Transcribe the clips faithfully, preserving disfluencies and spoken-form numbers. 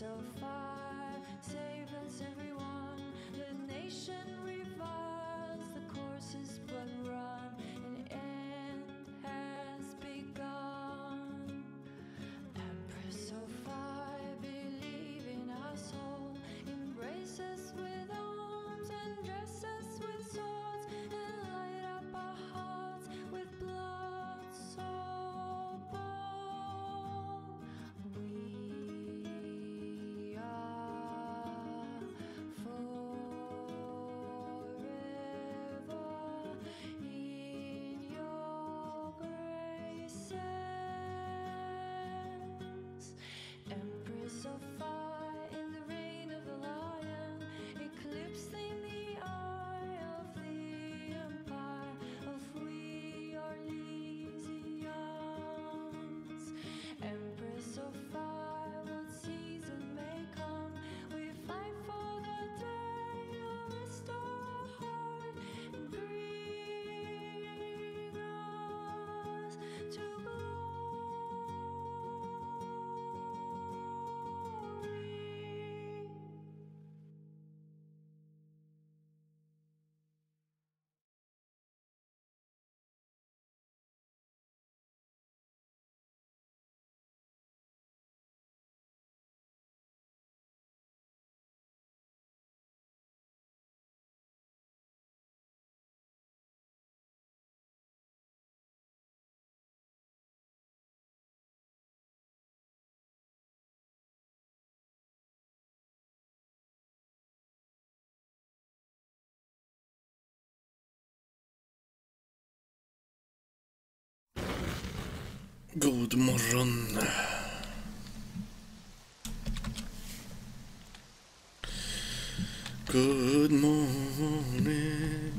of fire, save us everyone. The nation revives, the course is blood run, an end has begun. Empress of fire, believe in our soul, embrace us with arms and dress us with swords, and light up our hearts with blood so bold. We are forever in your graces. Empress of fire, in the reign of the lion, eclipsing the eye of the empire of we are Lysians. Empress of fire, what season may come, we fight for the day you'll restore our heart and bring us to glory. God morgon. Good morning.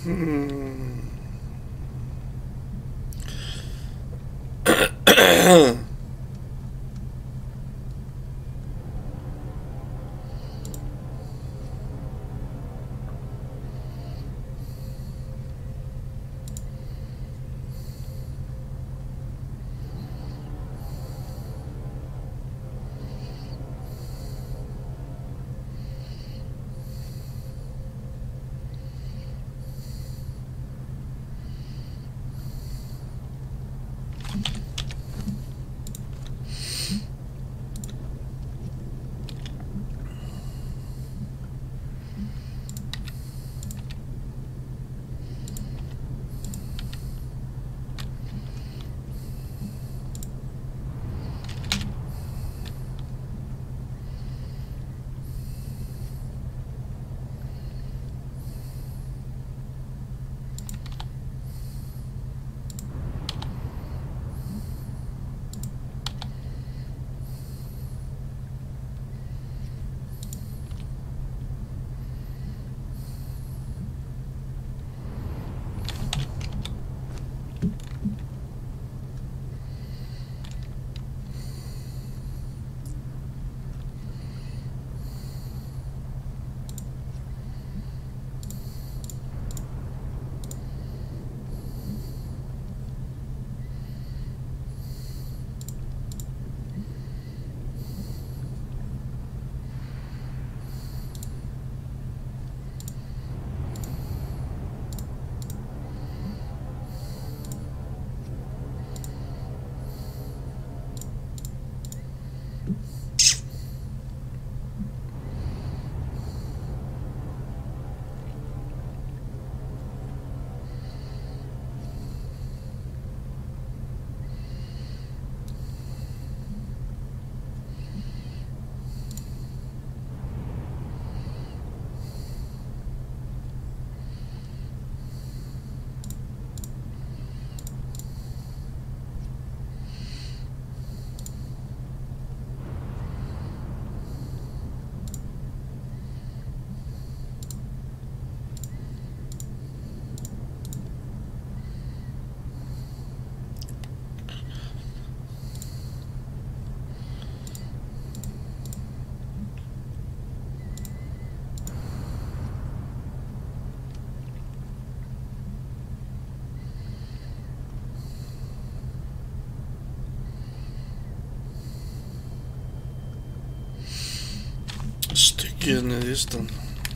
Stick in i listan.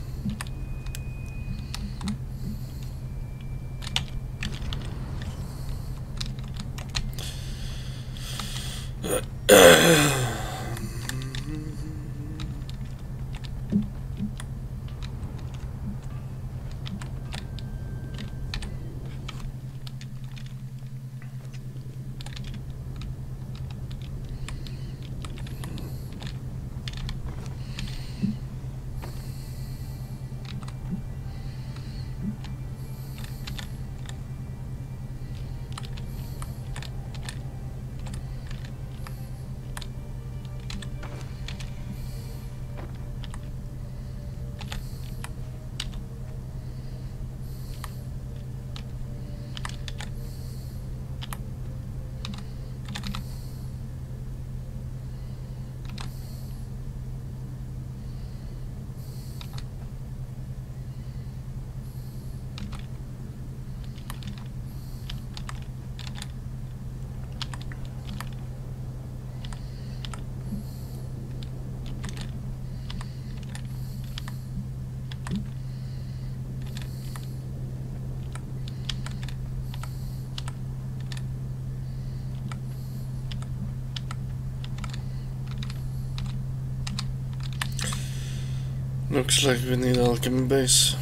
Looks like we need alchemy base.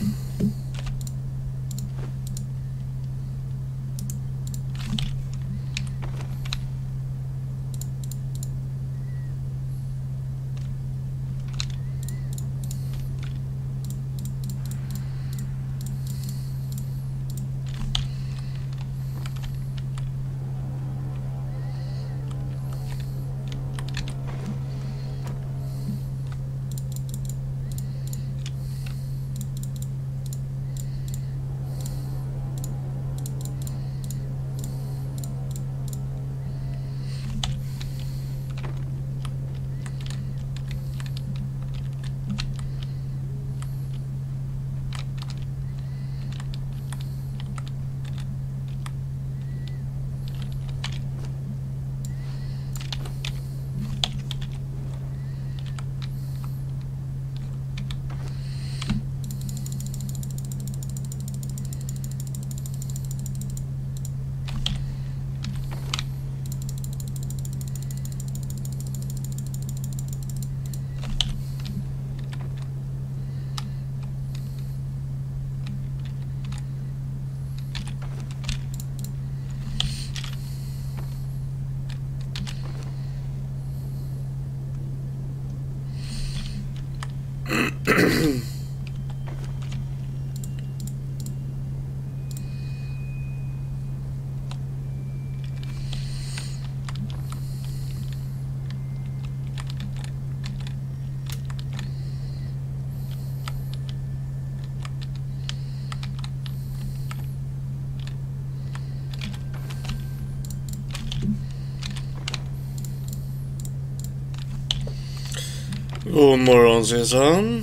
God morgon, Sirzaion.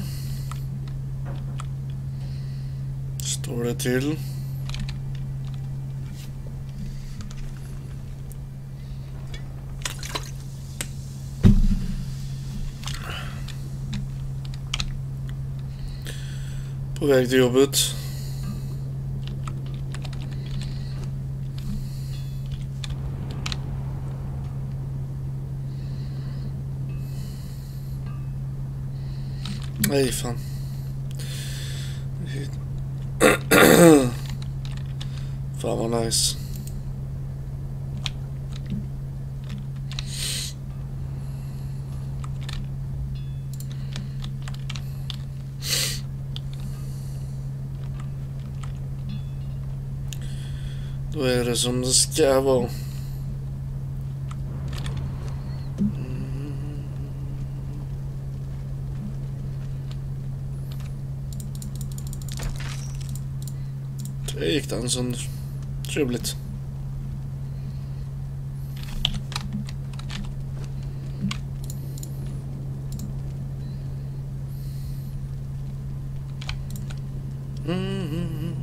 Står det till? På väg till jobbet. Nej, fan. Fan vad nice. Då är det som det ska vara. Det gick den sönder. Trevligt. Mm.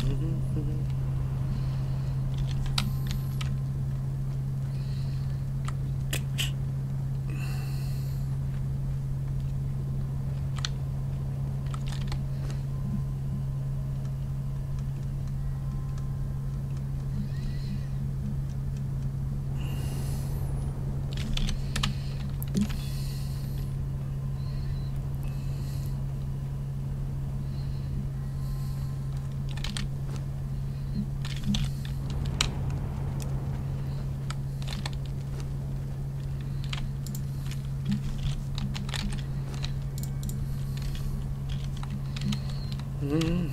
Mm.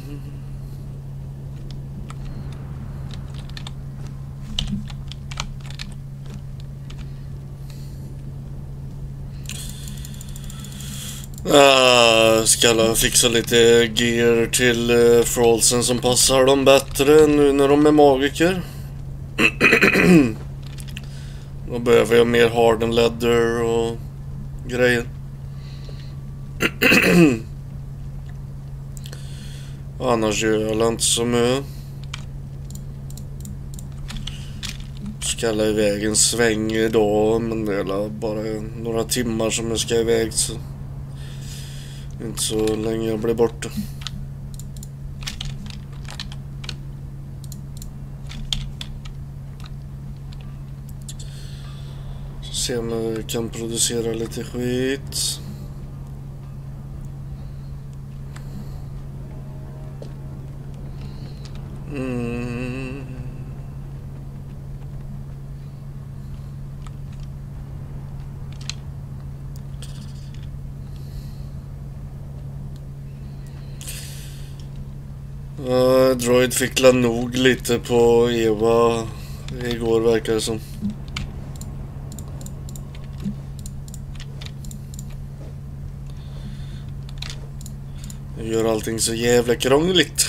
Ah, ska jag fixa lite gear till uh, Frolsen som passar dem bättre nu när de är magiker. Då behöver jag mer hardened leather och grejer. Annars gör jag inte så mycket. Ska jag iväg en sväng idag, men det är bara några timmar som jag ska iväg, så inte så länge jag blir borta. Se om jag kan producera lite skit. Mm. Uh, Droid fick la nog lite på Ewa igår, verkar det som. Jag gör allting så jävla krångligt.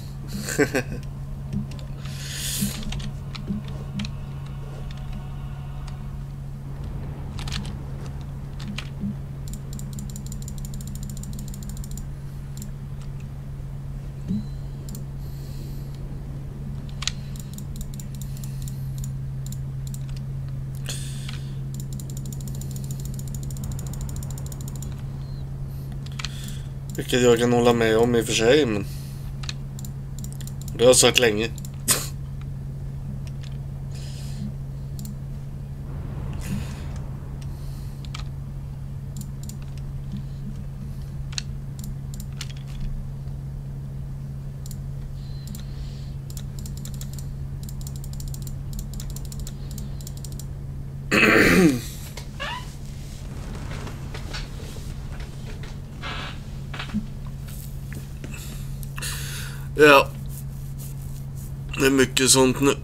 Vilket jag kan hålla med om i och för sig, men det har jag sagt länge. Ja, det är mycket sånt nu.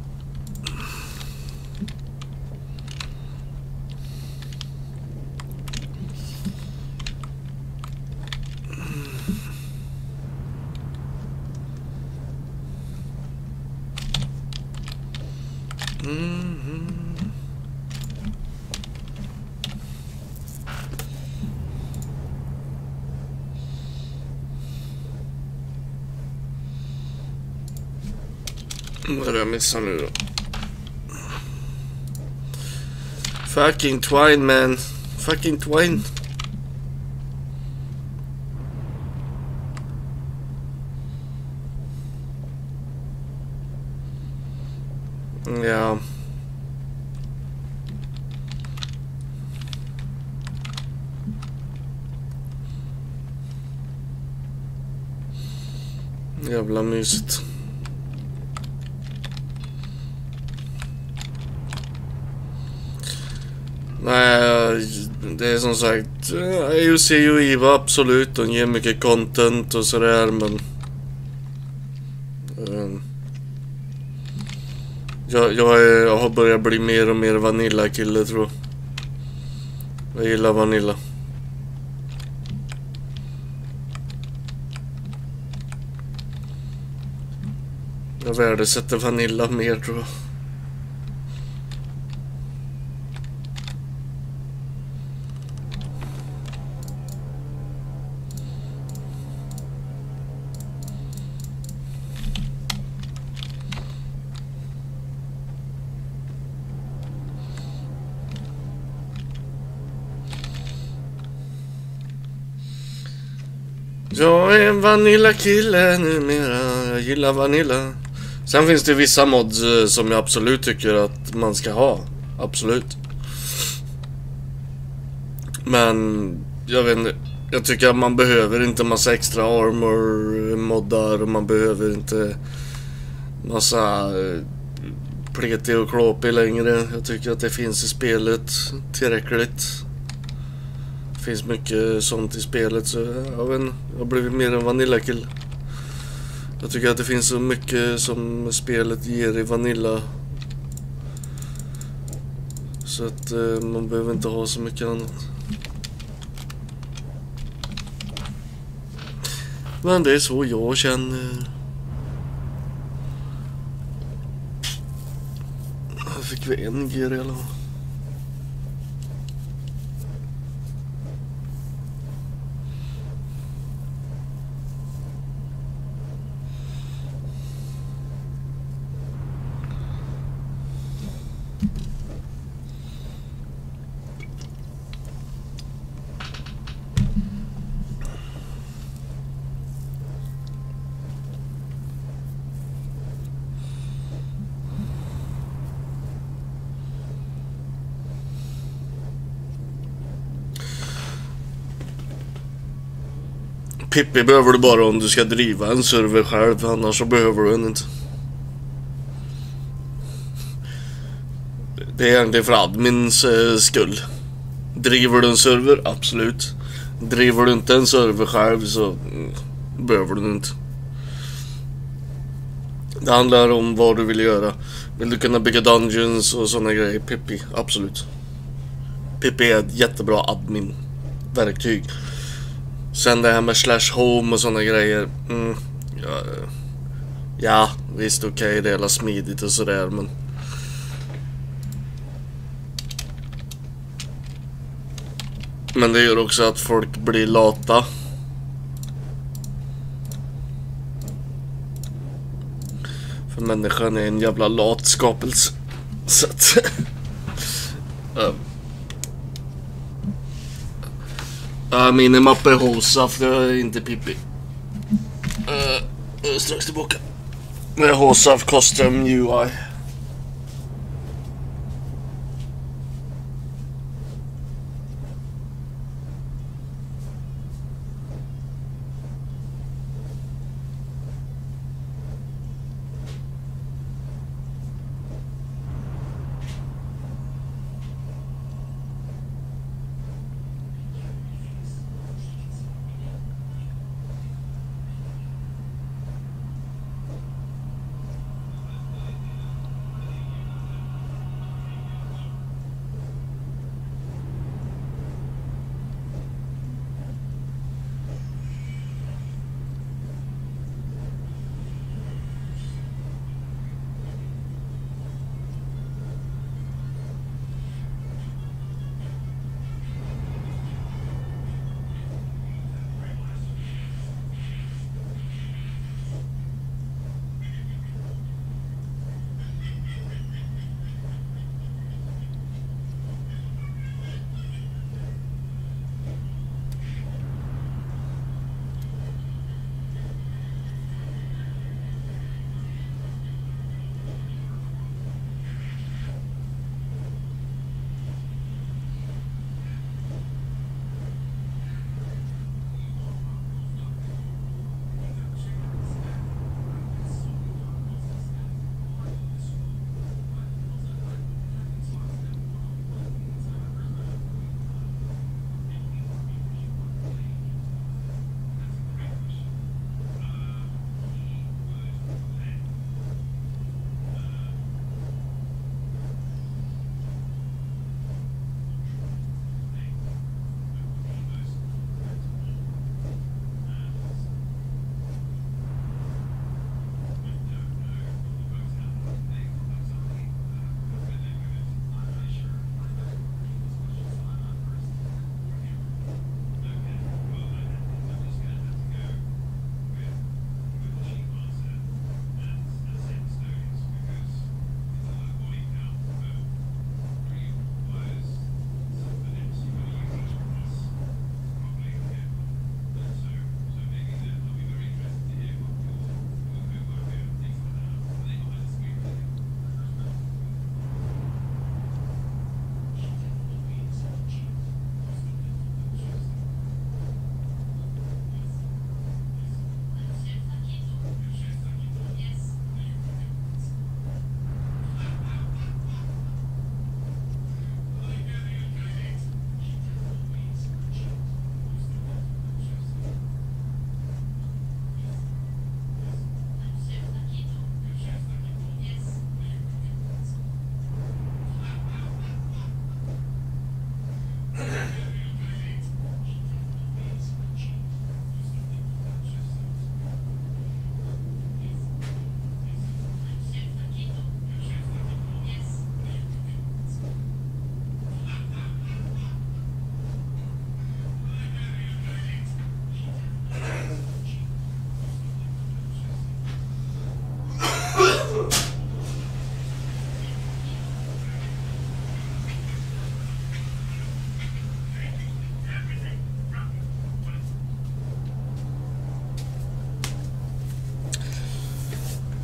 Vad är det jag missar nu då? Fucking twine, man. Fucking twine. Ja. Jävla mysigt. Nej, det är som sagt Play-Aoc-Eewa, absolut. De ger mycket content och sådär, men um, jag, jag, är, jag har börjat bli mer och mer vanilla-kille, tror jag. Jag gillar vanilla. Jag värdesätter vanilla mer, tror jag. Jag är en vanilla-kille numera. Jag gillar vanilla. Sen finns det vissa mods som jag absolut tycker att man ska ha. Absolut. Men jag vet inte. Jag tycker att man behöver inte massa extra armor moddar. Och man behöver inte massa pleti och klopi längre. Jag tycker att det finns i spelet tillräckligt. Det finns mycket sånt i spelet, så jag vet inte, jag har blivit mer en vanilla-kill. Jag tycker att det finns så mycket som spelet ger i vanilla, så att eh, man behöver inte ha så mycket annat. Men det är så jag känner. Här fick vi en G redan. Pippi behöver du bara om du ska driva en server själv, annars så behöver du den inte. Det är egentligen för admins eh, skull. Driver du en server? Absolut. Driver du inte en server själv så mm, behöver du den inte. Det handlar om vad du vill göra. Vill du kunna bygga dungeons och sådana grejer? Pippi, absolut. Pippi är ett jättebra admin-verktyg. Sen det här med slash home och sådana grejer. Mm, ja, ja, visst okej, okay, det är smidigt och sådär, men Men det gör också att folk blir lata. För människan är en jävla lat skapelse. Så att uh. Uh, minimapp är hosa, för det är inte Pippi. Uh, strax tillbaka. Det är hosa för custom U I.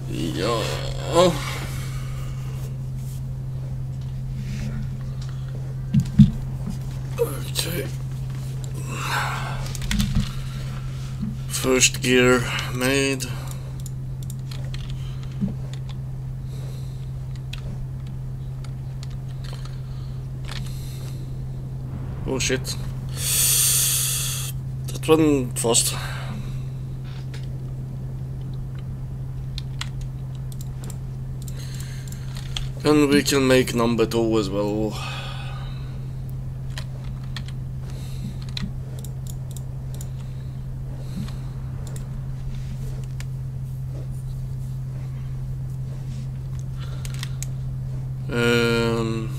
Ja. Okej. First gear made. Oh shit. That wasn't fast. And we can make number two as well. Um,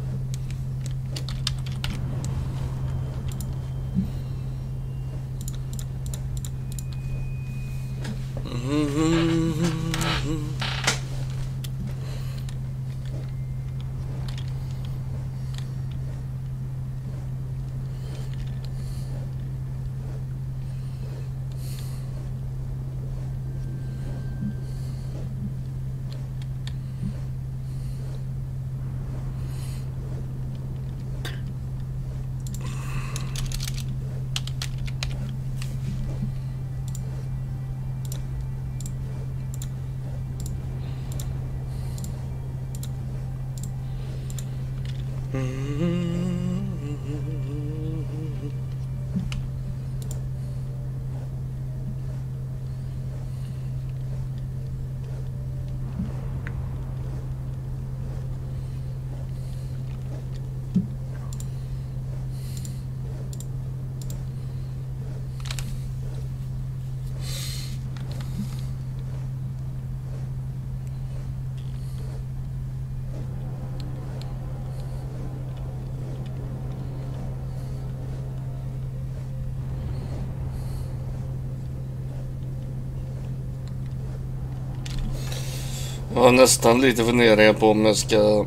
jag har nästan lite funderingar på om jag ska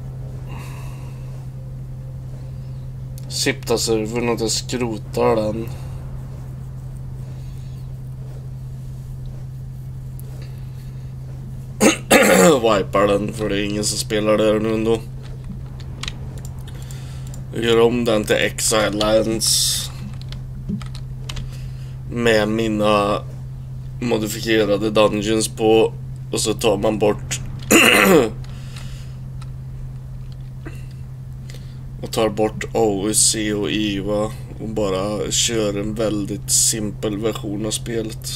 sipta servern och jag skrotar den. Wipar den, för det är ingen som spelar där nu ändå. Jag gör om den till Exile Lands med mina modifierade dungeons på, och så tar man bort och tar bort O C och Eewa och bara kör en väldigt simpel version av spelet.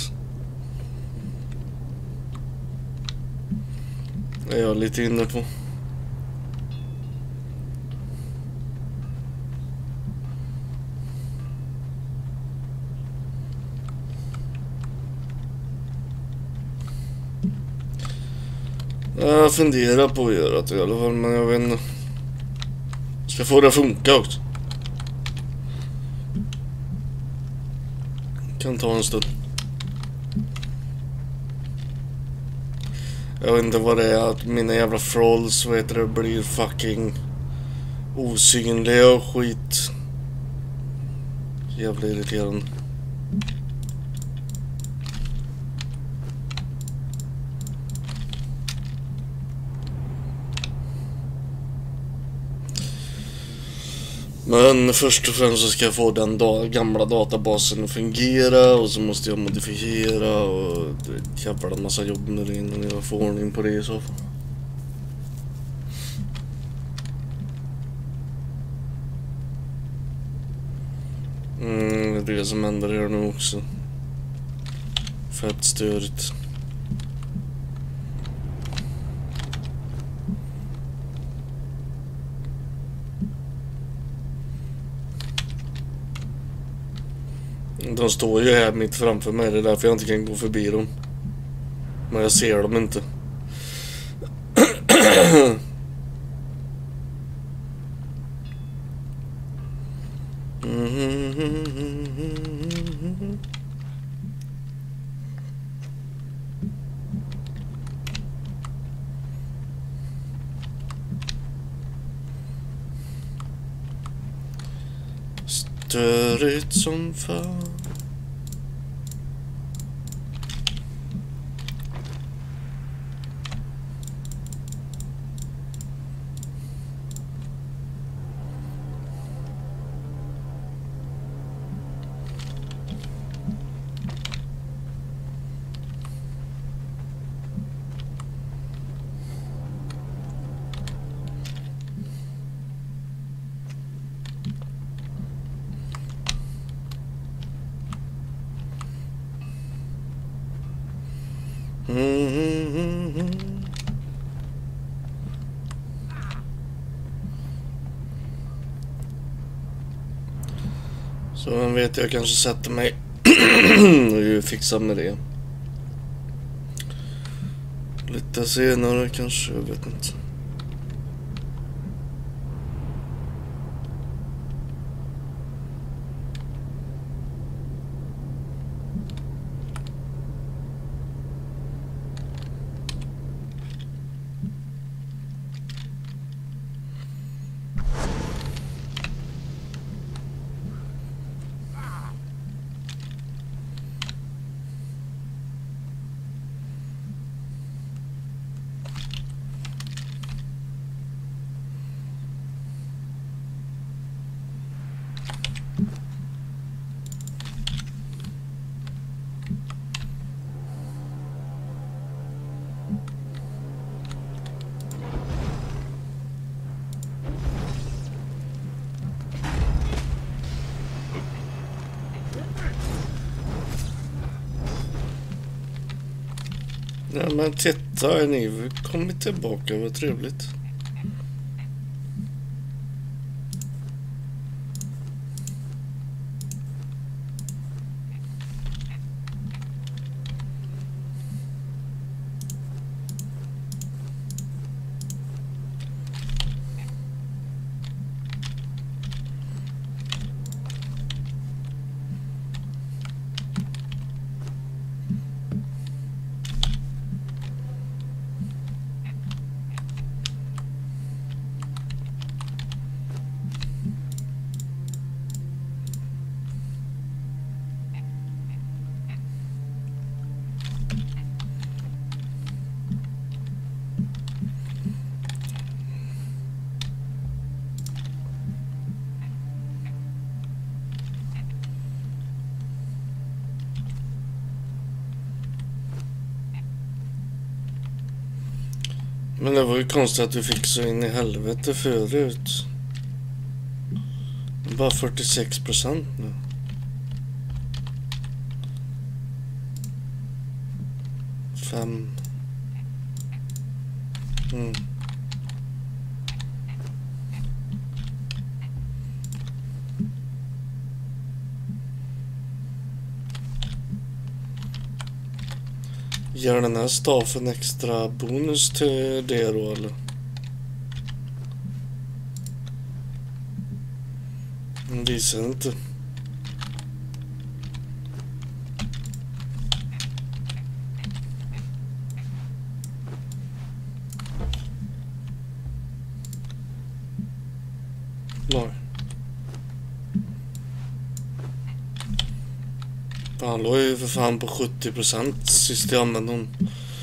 Det är jag lite inne på. Jag funderar på att göra det i alla fall, men jag vet inte. Ska få det att funka också. Kan ta en stund. Jag vet inte vad det är att mina jävla frolls, vad heter det, blir fucking osynliga och skit. Jävla irriterande. Men först och främst så ska jag få den da gamla databasen att fungera, och så måste jag modifiera, och det är en jävla massa jobb nu innan jag får ordning på det i så fall. Mm, det är det som händer här nu också. Fett störigt. De står ju här mitt framför mig, det är därför jag inte kan gå förbi dem. Men jag ser dem inte. Störigt som fan. Mm. Så man vet, jag kanske sätter mig och fixar med det. Lite senare kanske, jag vet inte. Ja, men titta, ni kommit tillbaka, vad trevligt. Men det var ju konstigt att vi fick så in i helvete förut. Bara fyrtiosex procent nu. Fem. Mm. Gör den här staffen extra bonus till det då, eller? Den visar inte. Nej. Han låg ju för fan på sjuttio procent sist jag använde hon.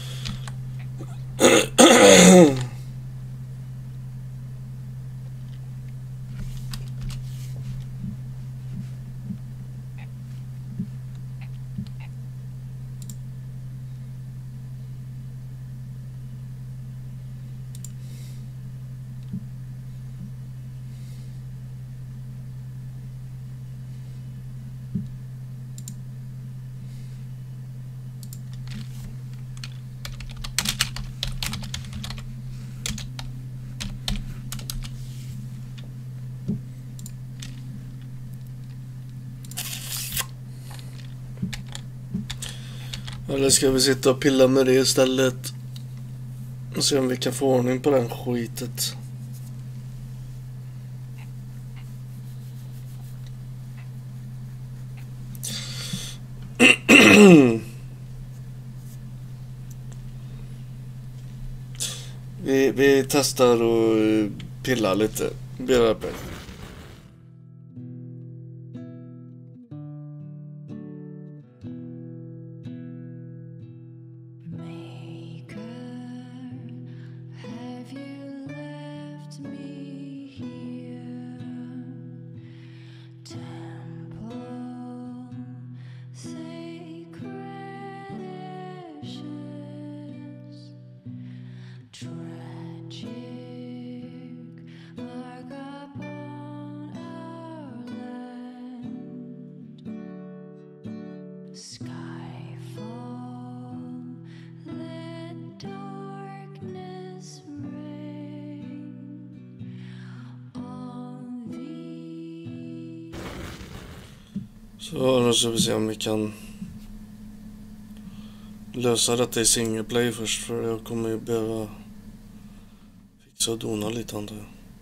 Eller ska vi sitta och pilla med det istället? Och se om vi kan få ordning på den skitet. vi, vi testar och pilla lite. Blir det. Tragic, mark upon Så då ska vi se om vi kan lösa detta i single play först, för jag kommer ju behöva fixa och dona lite antar jag.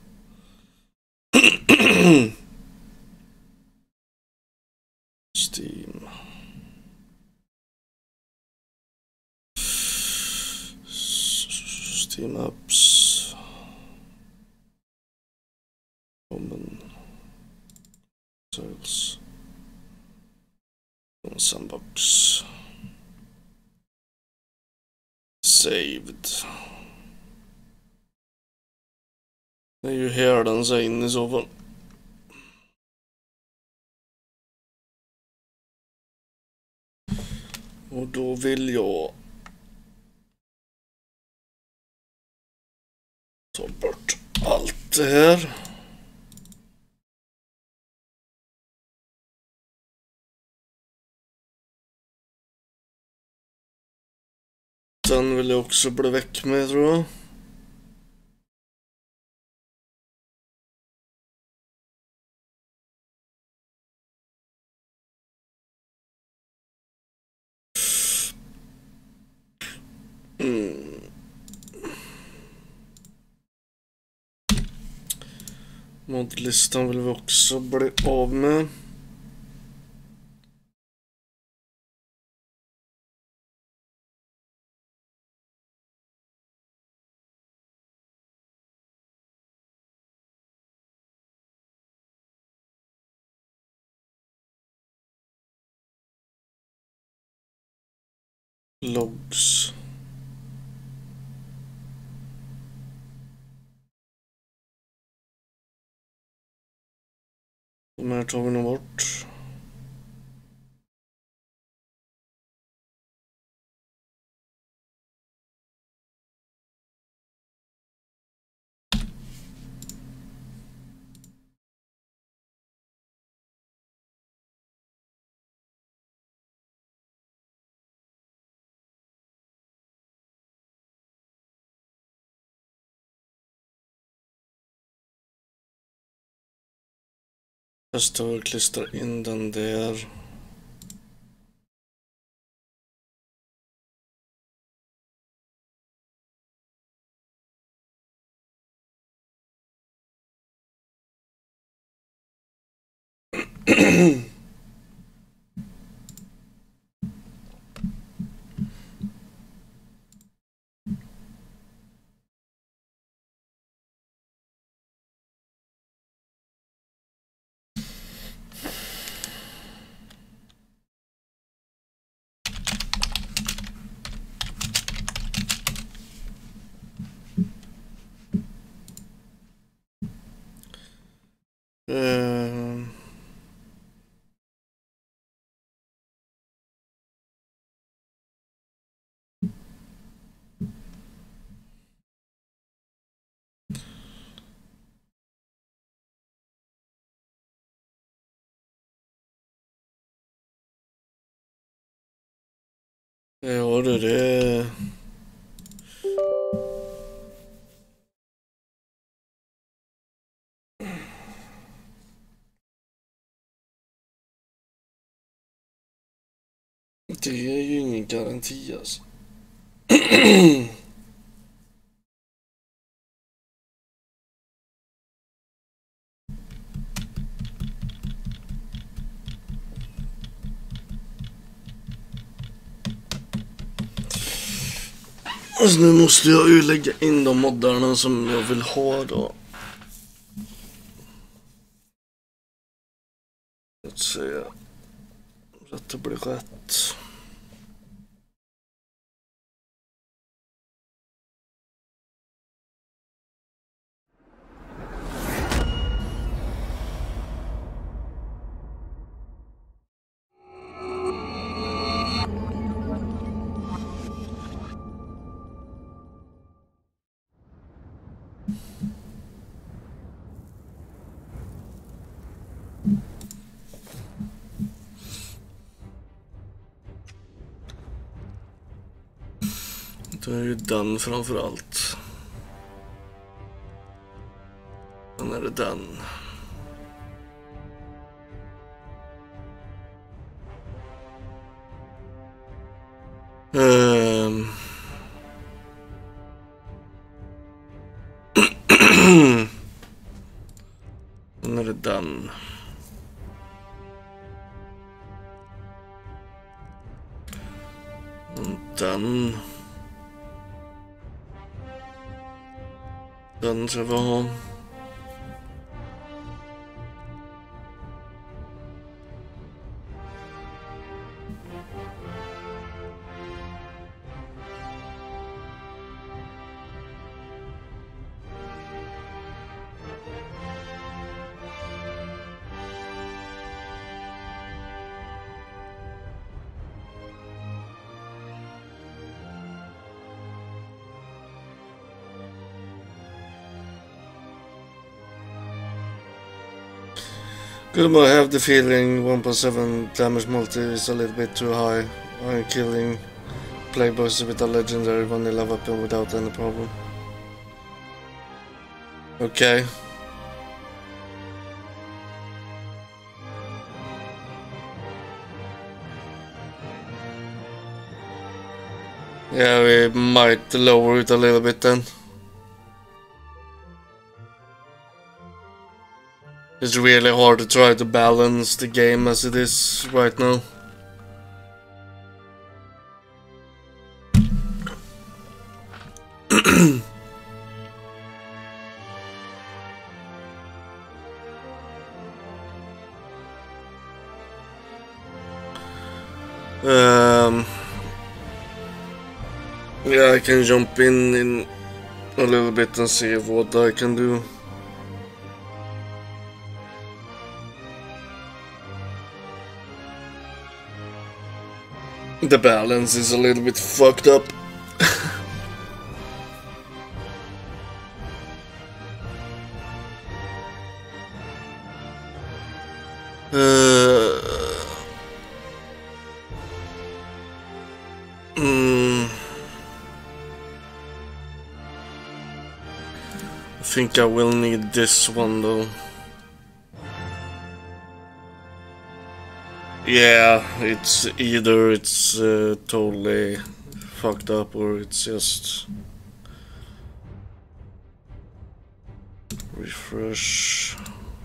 Steam. Steam apps. Common. Sales. Sandbox. Saved. Det är ju här den sig in i så fall. Och då vill jag ta bort allt det här. Den vill jag också bli väck med, tror jag. Mm. Modlistan vill vi också bli av med. Logs. De här tar vi nog bort. Testa och klistra in den där. Uh, ja, det är det. Det är ju ingen garanti alltså. Alltså nu måste jag ju lägga in de moddarna som jag vill ha då. Att se att det blir rätt. Det är ju den framför allt. Sen är det den. Um, Another done. Done. Den ska vi ha. Good, but I have the feeling one point seven damage multi is a little bit too high. I'm killing play bosses with a legendary vanilla weapon without any problem. Okay. Yeah, we might lower it a little bit then. It's really hard to try to balance the game as it is right now. um, yeah, I can jump in in a little bit and see what I can do. The balance is a little bit fucked up. uh, mm, I think I will need this one though. Yeah, it's either it's uh, totally fucked up or it's just refresh.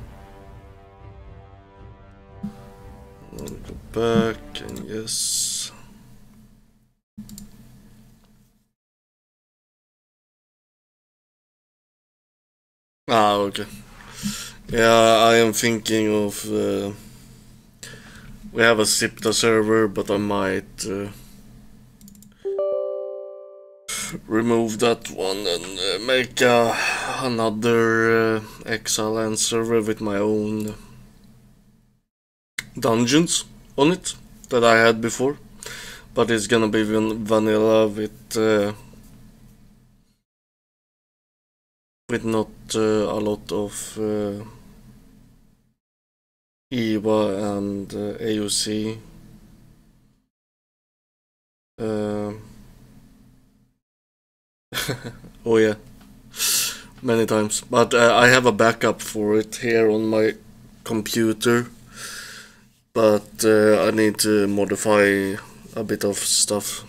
I'll go back and yes. Ah, okay. Yeah, I am thinking of. Uh, We have a Sipta server, but I might uh, remove that one and uh, make uh, another uh, Exile server with my own dungeons on it that I had before. But it's gonna be van vanilla with uh, with not uh, a lot of uh, Eewa and uh, A O C. Uh, oh yeah, many times. But uh, I have a backup for it here on my computer. But uh, I need to modify a bit of stuff.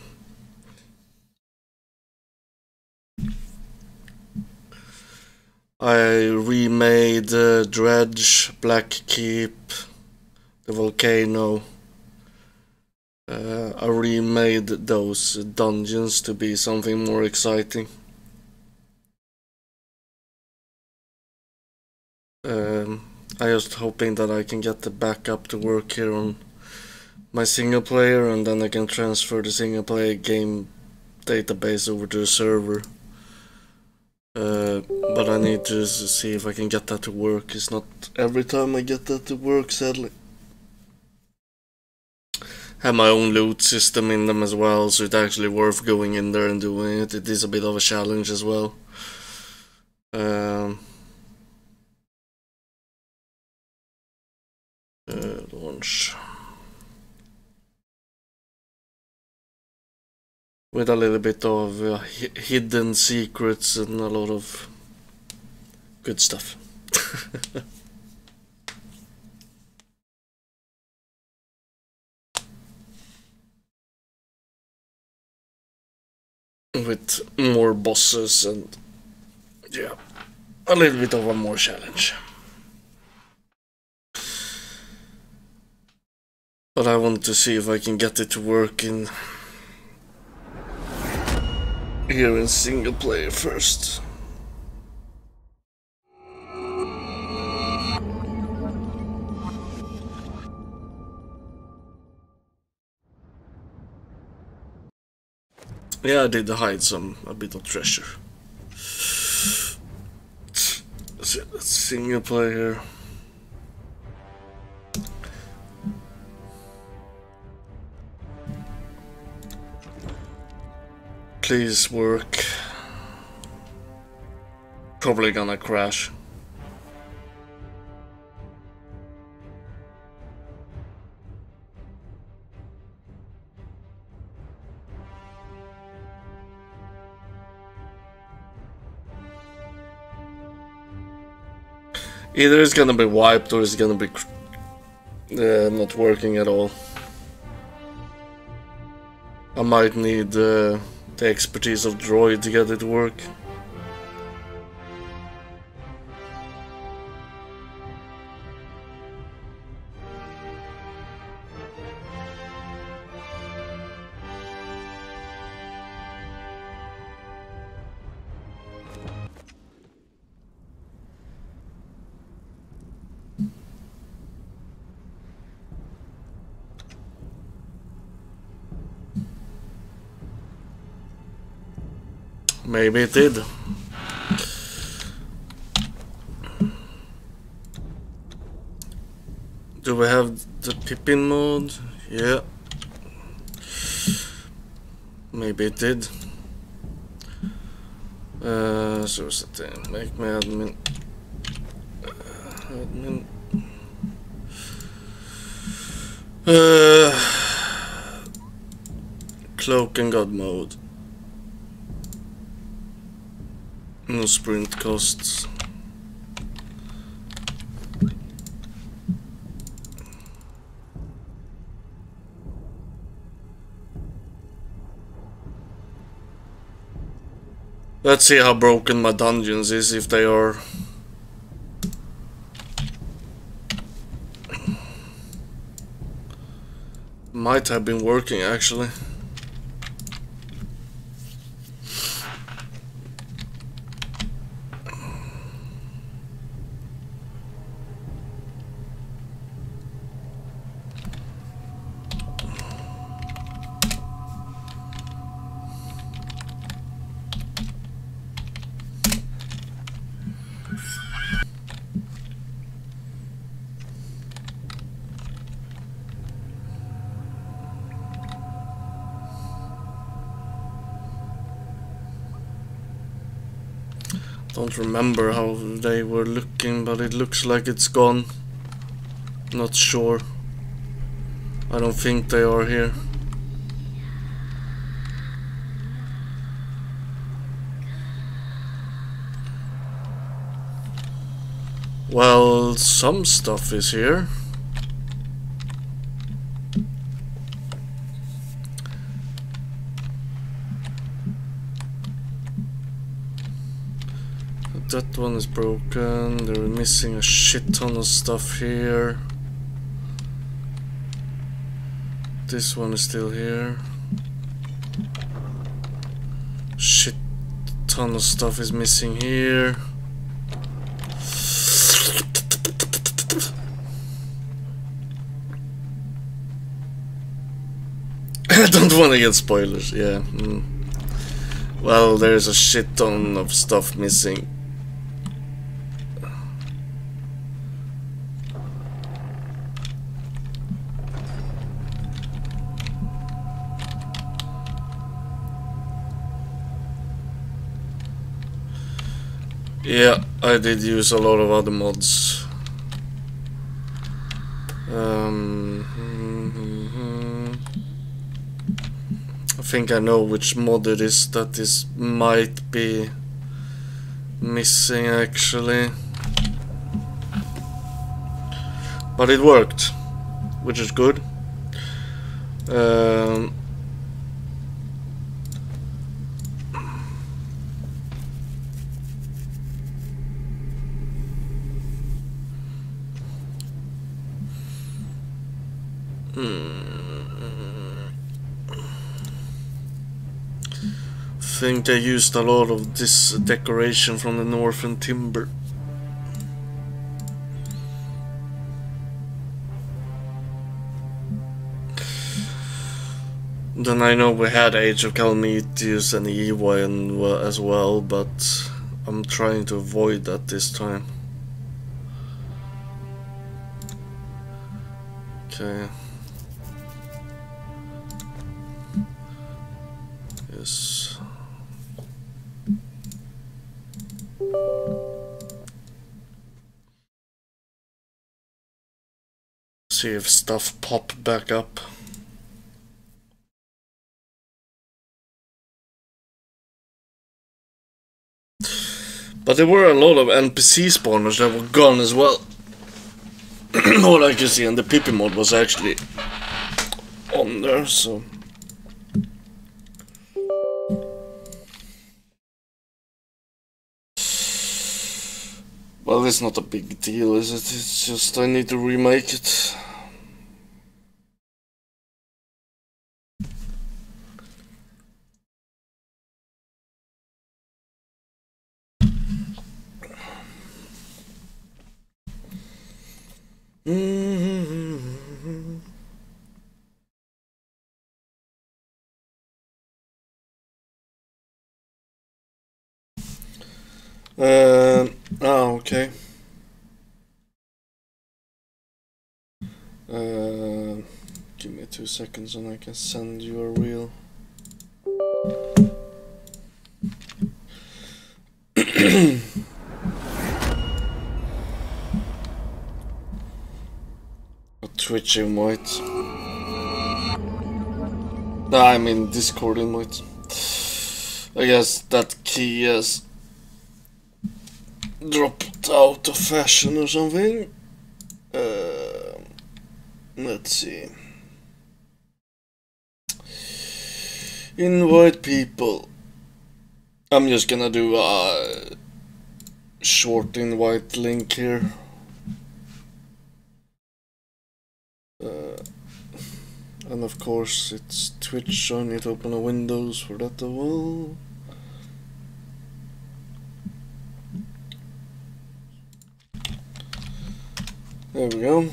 I remade uh, Dredge, Black Keep, the Volcano. Uh, I remade those dungeons to be something more exciting. Um, I just hoping that I can get the backup to work here on my single player, and then I can transfer the single player game database over to the server. Uh, but I need to see if I can get that to work. It's not every time I get that to work, sadly. Have my own loot system in them as well, so it's actually worth going in there and doing it. It is a bit of a challenge as well. Um, uh, launch. With a little bit of uh, hidden secrets and a lot of good stuff. with more bosses and yeah, a little bit of a more challenge. But I want to see if I can get it to work in here in single player first. Yeah, I did hide some a bit of treasure. Let's single player. Please work. Probably gonna crash. Either it's gonna be wiped or it's gonna be uh, not working at all. I might need uh, the expertise of Droid to get it to work. Maybe it did. Do we have the Pippin mode? Yeah. Maybe it did. Uh, so what's the thing? Make me admin. Uh, admin. Uh, cloak and God mode. No sprint costs. Let's see how broken my dungeons is, if they are. Might have been working actually. Don't remember how they were looking, but it looks like it's gone. Not sure. I don't think they are here. Well, some stuff is here. That one is broken. They're missing a shit ton of stuff here. This one is still here. Shit ton of stuff is missing here. I don't want to get spoilers, yeah. Mm. Well, there's a shit ton of stuff missing. Yeah, I did use a lot of other mods. Um, mm-hmm. I think I know which mod it is that is might be missing actually. But it worked, which is good. Um, Think I used a lot of this decoration from the northern timber. Then I know we had Age of Calmeteus and Eewa and, well, as well, but I'm trying to avoid that this time. Okay. Yes. See if stuff pop back up. But there were a lot of N P C spawners that were gone as well. What I could see, and the P P mod was actually on there, so. Well, it's not a big deal, is it? It's just I need to remake it. Mm-hmm. Uh, oh, okay. Uh, give me two seconds and I can send you a reel. A Twitch invite. Nah, I mean Discord invite. I guess that key has dropped out of fashion or something. Uh, let's see. Invite people. I'm just gonna do a short invite link here. Uh, and of course it's Twitch, so I need to open a Windows for that as well. There we go.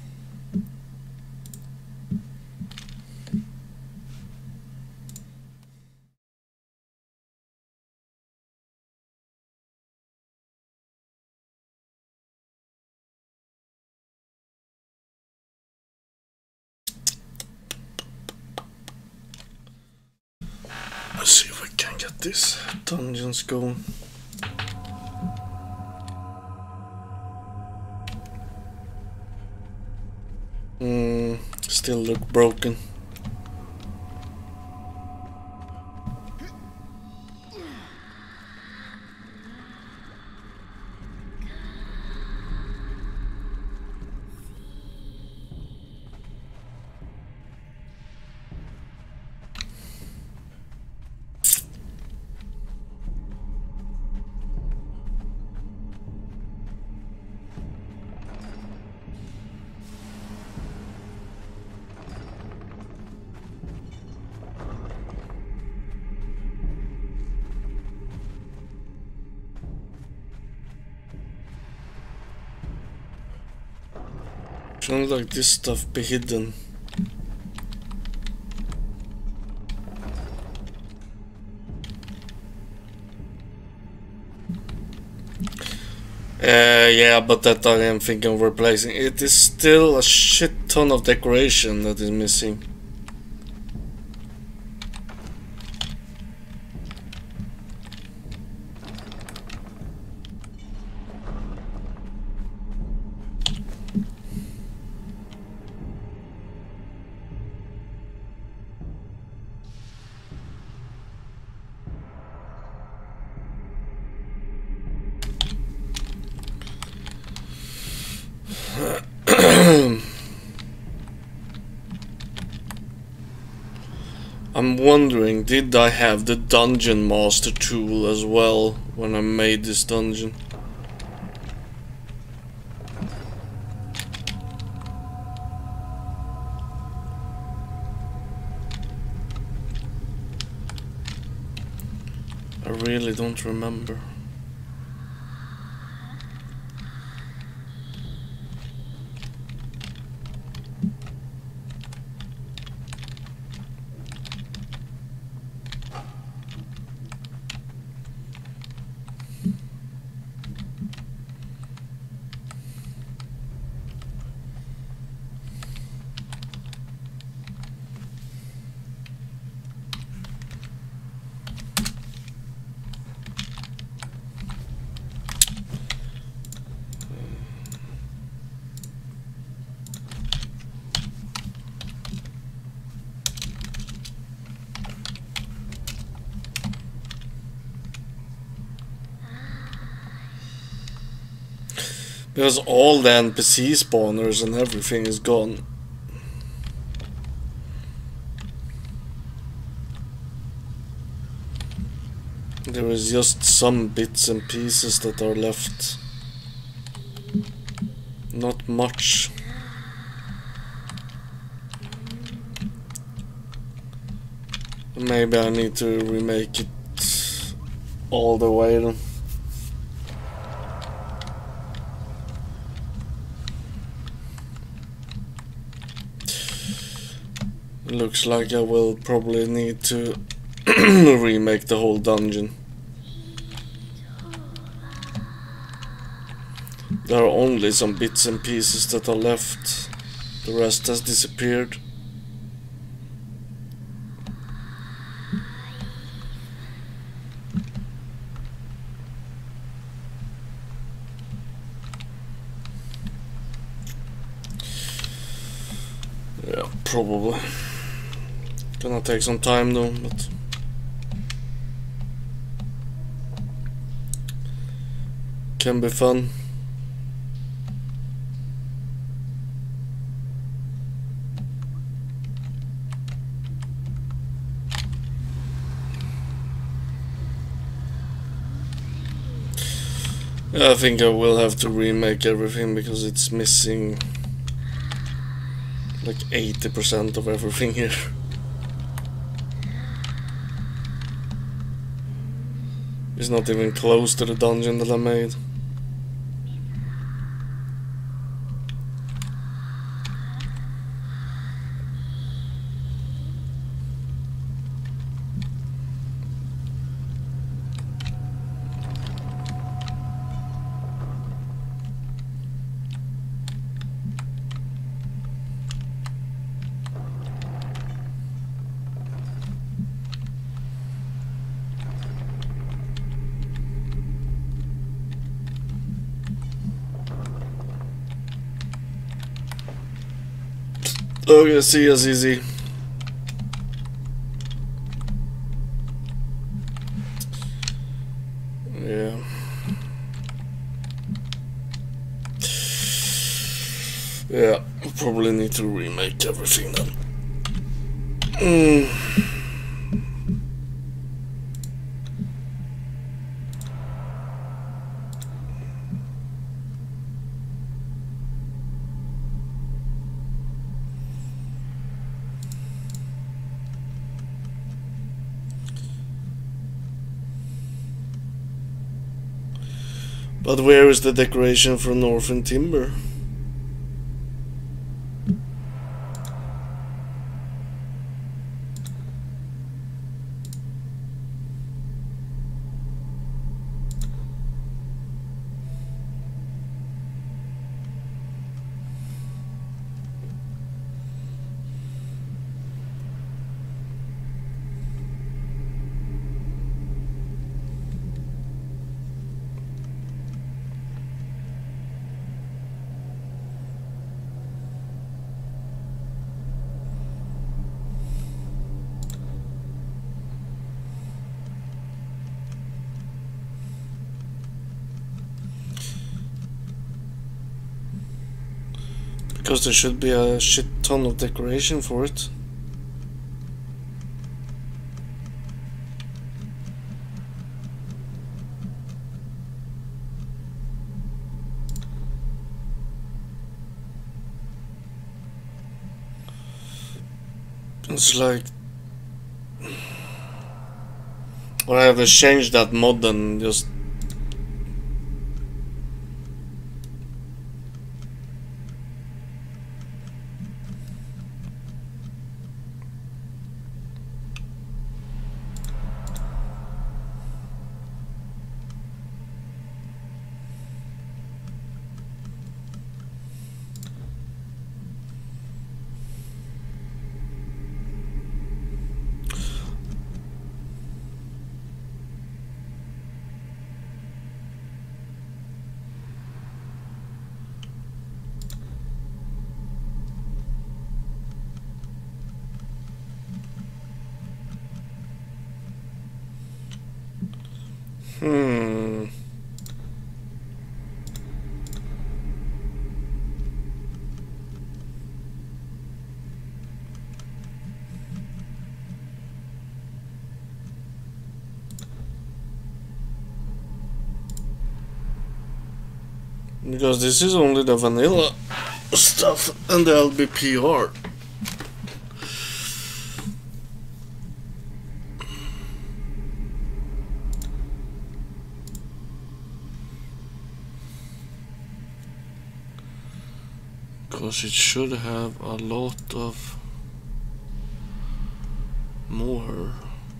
Let's see if I can get this dungeons going. Hmm, still look broken. Sounds like this stuff be hidden. Uh, yeah, but that I am thinking of replacing. It is still a shit ton of decoration that is missing. I'm wondering, did I have the Dungeon Master tool as well when I made this dungeon? I really don't remember. Because all the N P C spawners and everything is gone. There is just some bits and pieces that are left. Not much. Maybe I need to remake it all the way then. Looks like I will probably need to remake the whole dungeon. There are only some bits and pieces that are left. The rest has disappeared. Yeah, probably. Gonna take some time though, but can be fun. Yeah, I think I will have to remake everything because it's missing like eighty percent of everything here. It's not even close to the dungeon that I made. Okay, see ya, Z Z. Yeah. Yeah, probably need to remake everything then. Mm. But where is the decoration from Northern Timber? Because there should be a shit ton of decoration for it. It's like Or I have changed that mod and just... Hmm. Because this is only the vanilla stuff and the L B P R. Because it should have a lot of more.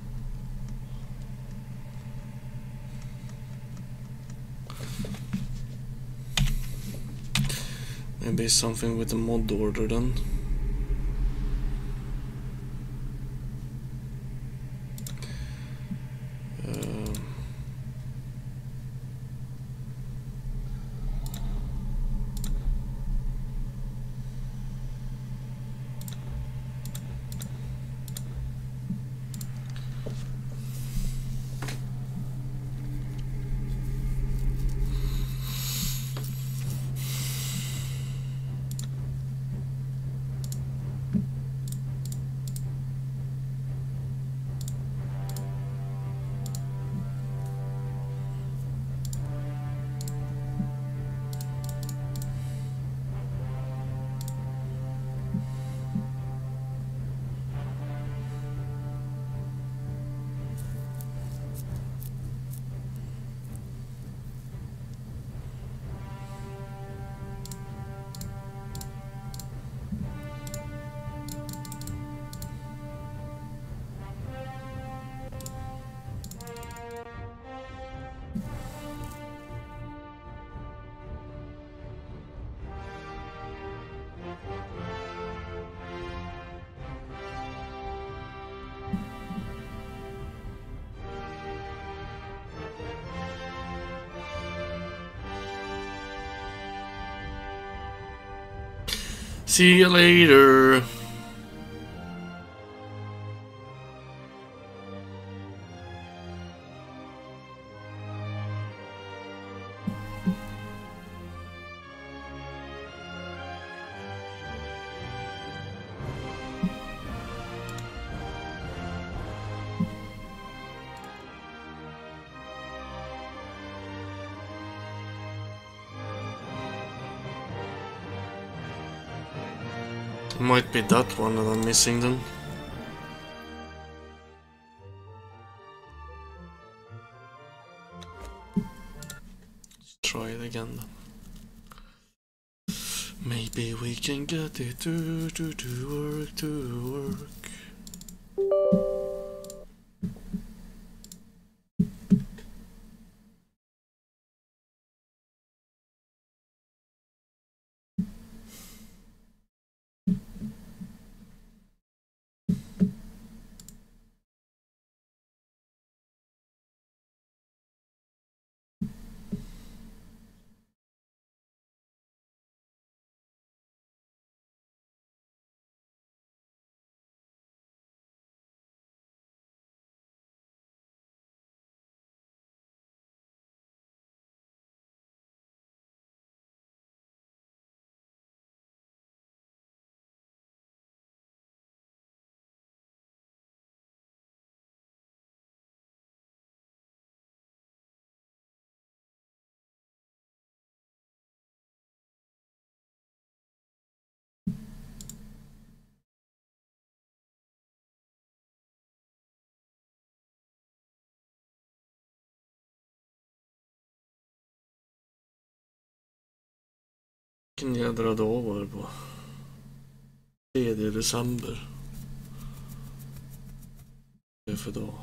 Maybe something with the mod order then. Uh, See you later. Might be that one that I'm missing then. Let's try it again then. Maybe we can get it to, to, to work, to work. Vilken jädra dag var det på? tredje december. Det är för dag.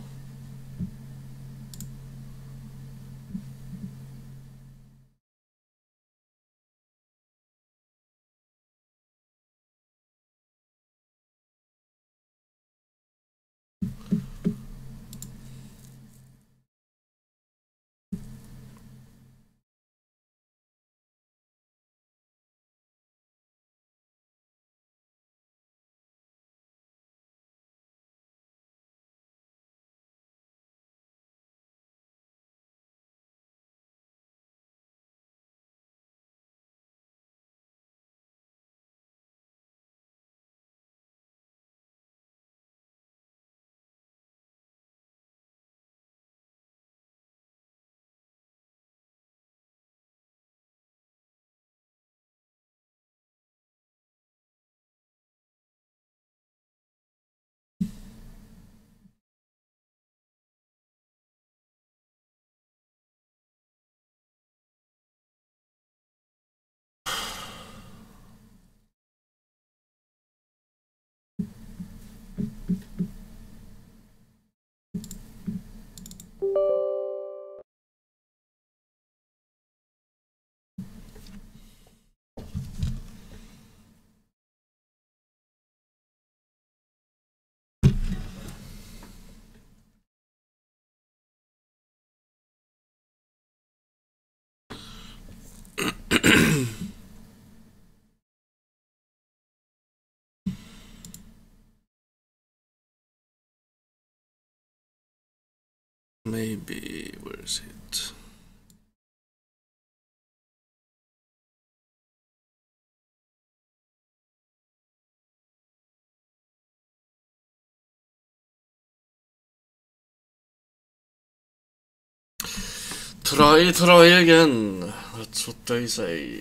Maybe, where is it? Try, try again. That's what they say.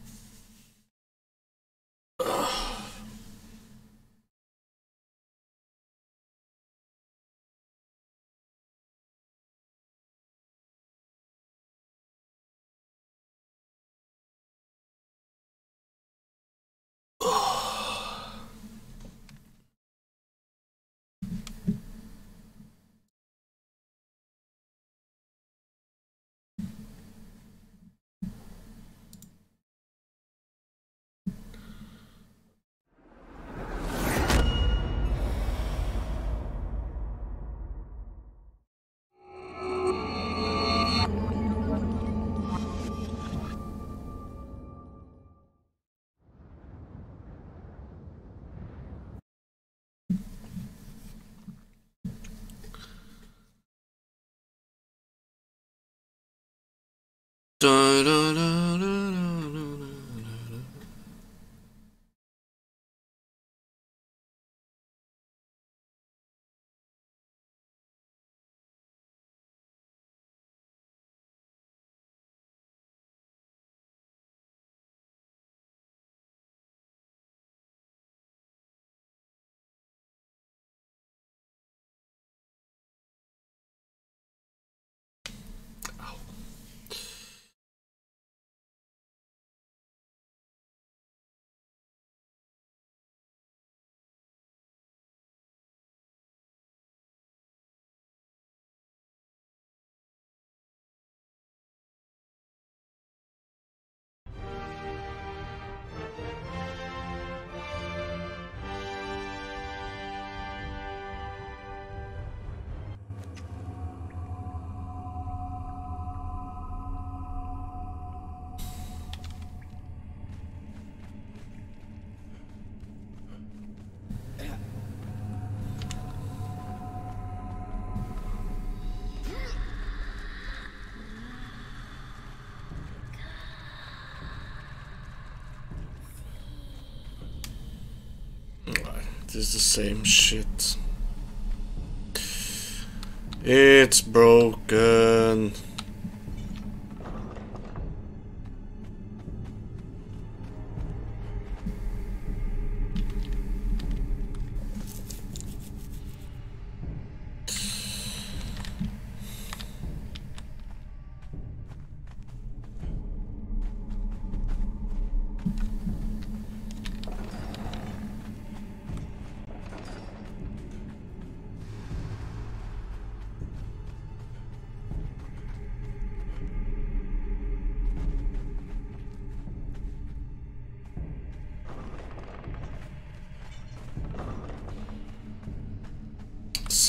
Da, da, da, da, da, da. It is the same shit. It's broken.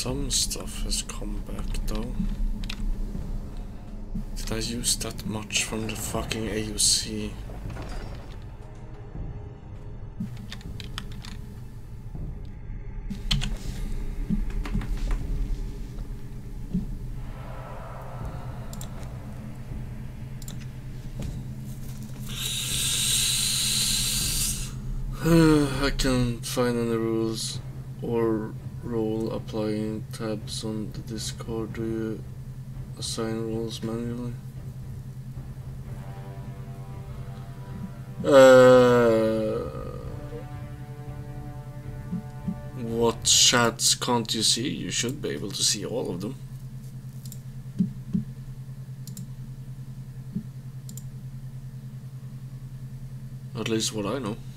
some stuff has come back though. Did I use that much from the fucking A O C? I can't find any rules or role applying tabs on the Discord. Do you assign roles manually? Uh, what chats can't you see? You should be able to see all of them. At least what I know.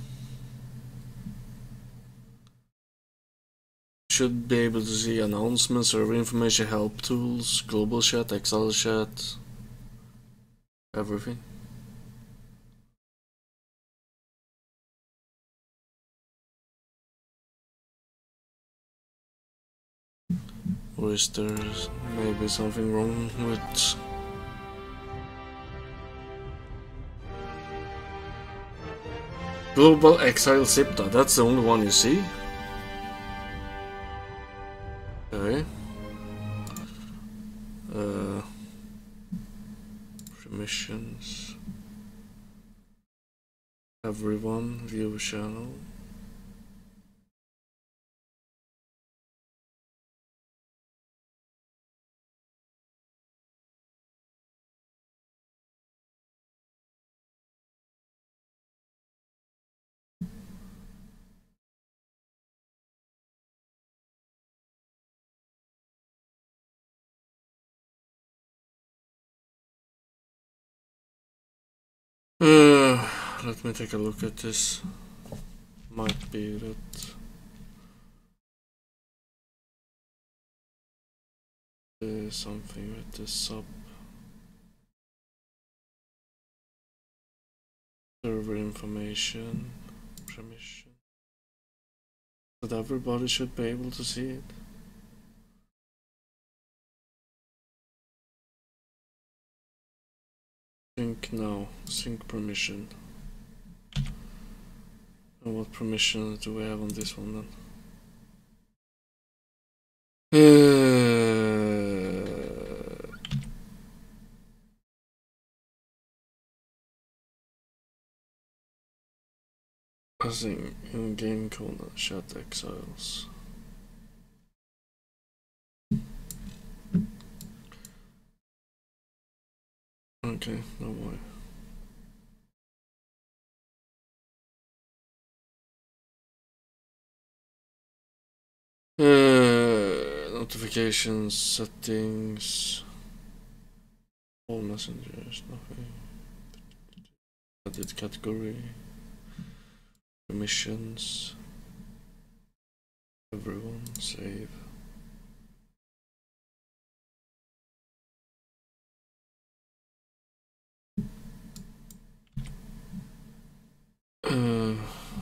Should be able to see announcements, server information, help tools, global chat, Excel chat, everything. Or is there maybe something wrong with... Global Exile Zipta, that's the only one you see? Okay. Uh, permissions. Everyone, view channel. Uh, let me take a look at this. Might be that there's something with the sub server information permission. But everybody should be able to see it. Sync now. Sync permission. And what permission do we have on this one then? Uh, Passing in-game code and chat exiles. Okay, no more. Uh, notifications, settings, all messengers, nothing. Edit category, permissions, everyone, save. Uh,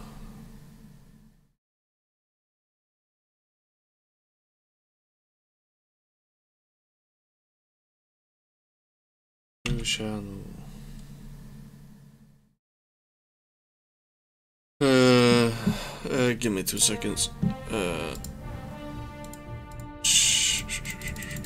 new channel. Uh, uh, give me two seconds. Uh, shh, shh, shh, shh, shh.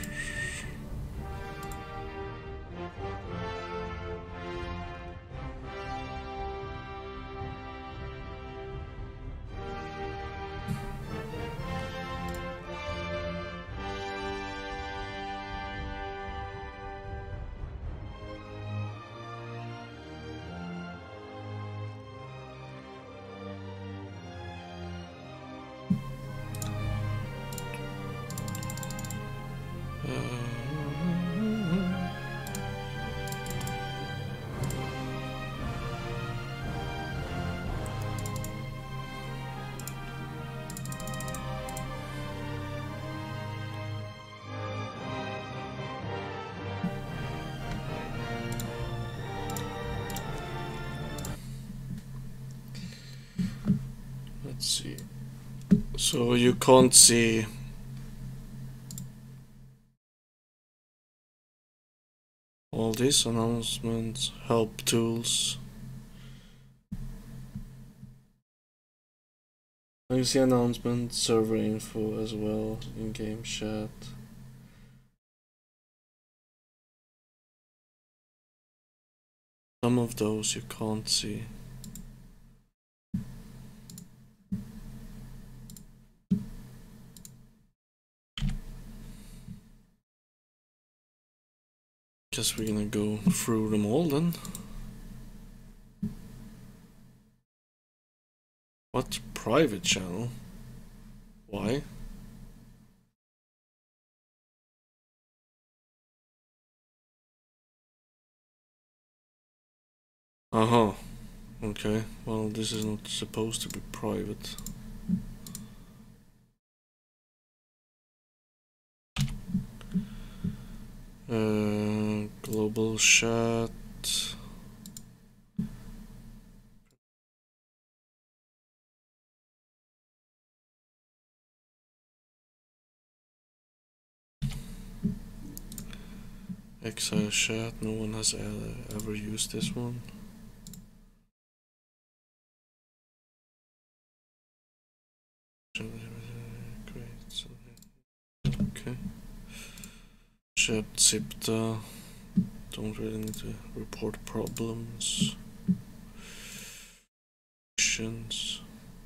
Let's see. So you can't see all these announcements, help tools. You see announcements, server info as well, in-game chat. Some of those you can't see. Guess we're gonna go through them all then. What private channel? Why? Uh-huh. Okay, well this is not supposed to be private. Uh, global chat. Exile chat, no one has ever, ever used this one. Okay. Chat Zipta. Don't really need to report problems. Missions.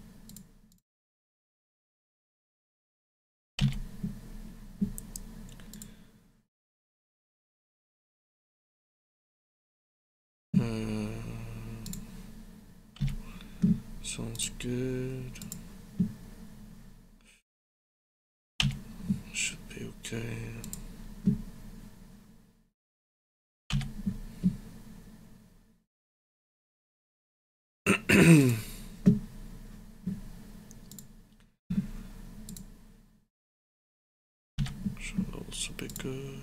Uh, sounds good. Should be okay. Should also be good.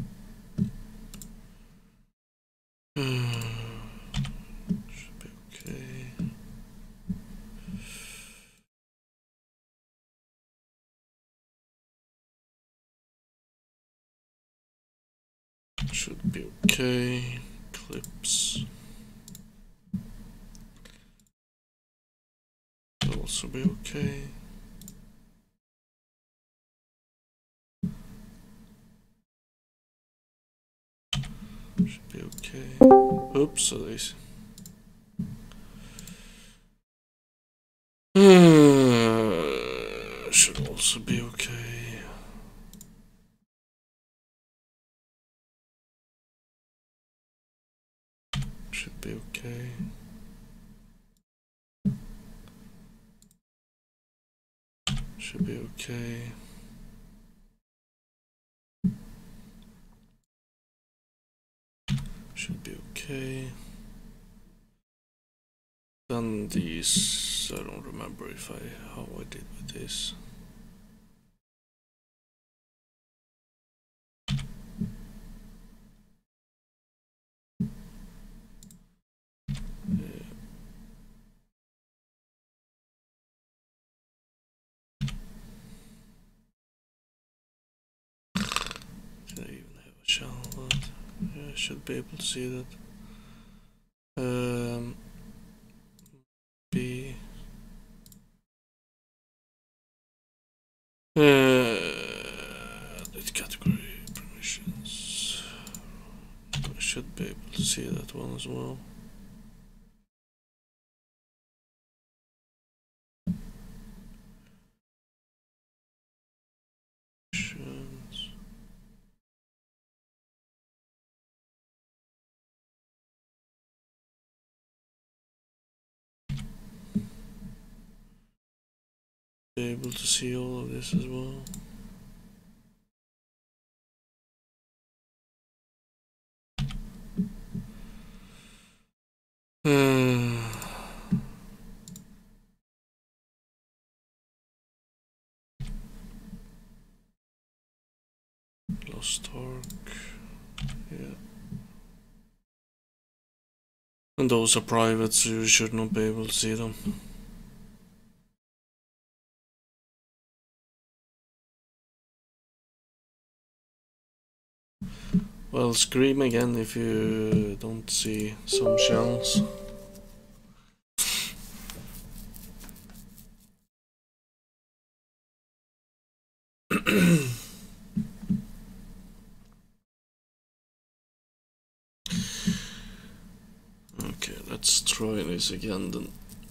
Should be okay. Should be okay. Clips. Should also be okay. Should be okay. Oops, so these. Uh, should also be okay. Should be okay. Should be okay. Should be okay. Then these, I don't remember if I how I did with this. Yeah. Did I even have a channel? But yeah, I should be able to see that. Um, B. Uh, edit category permissions. I should be able to see that one as well. Permissions. Be able to see all of this as well. Uh, Lost Torque. Yeah. And those are private, so you should not be able to see them. Well, scream again if you don't see some shells. Okay, let's try this again then.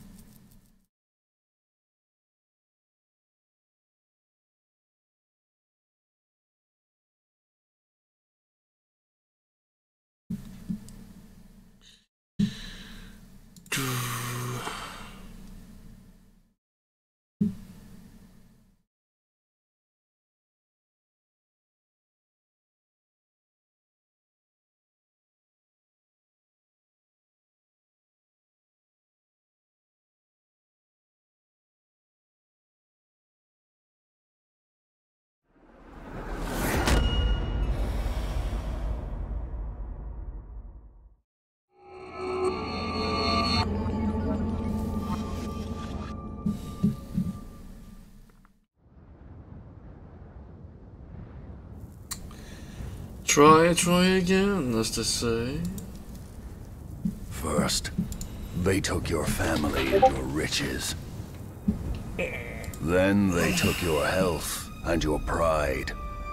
Try, try again, as they say. First, they took your family and your riches. Then they took your health and your pride.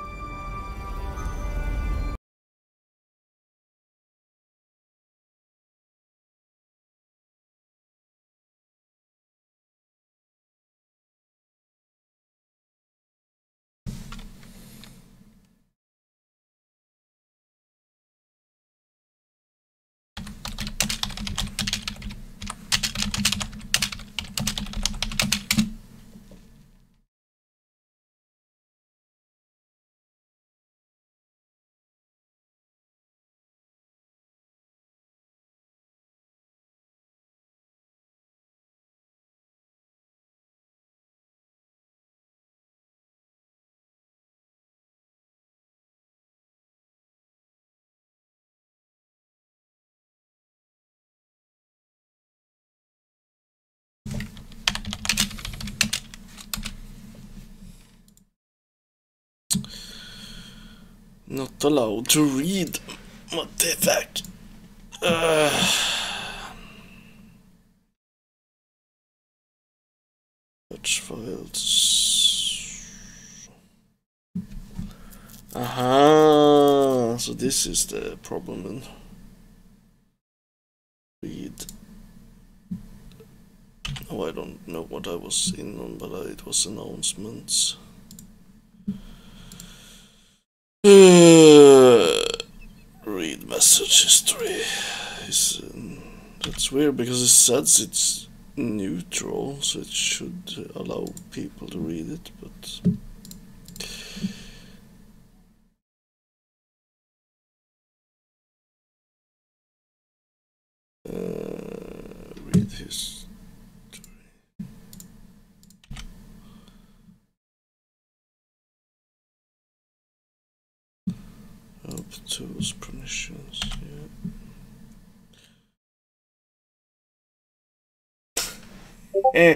Not allowed to read. What the fuck? Uh. Search files. Aha! So this is the problem then. Read. Oh, I don't know what I was in on, but uh, it was announcements. Uh, read message history. Is um, that's weird because it says it's neutral, so it should allow people to read it, but uh, read history. Up tools permissions, yeah. Eh.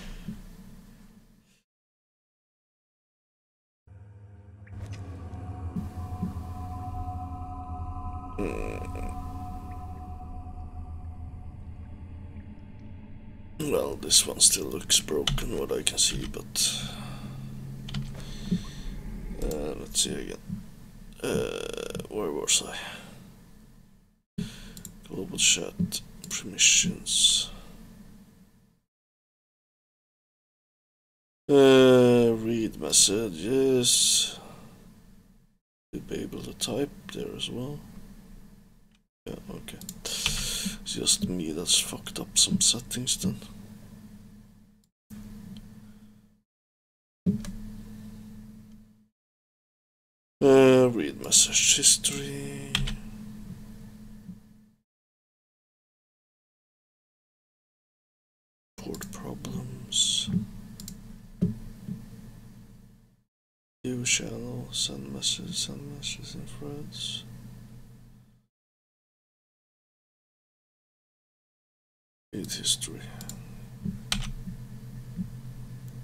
Well, this one still looks broken, what I can see, but uh, let's see again. Uh, where was I? Global chat permissions. Uh, read messages. Be able to type there as well. Yeah, okay. It's just me that's fucked up some settings then. Uh, read message history. Port problems. View channel, send message, send message in threads. Read history.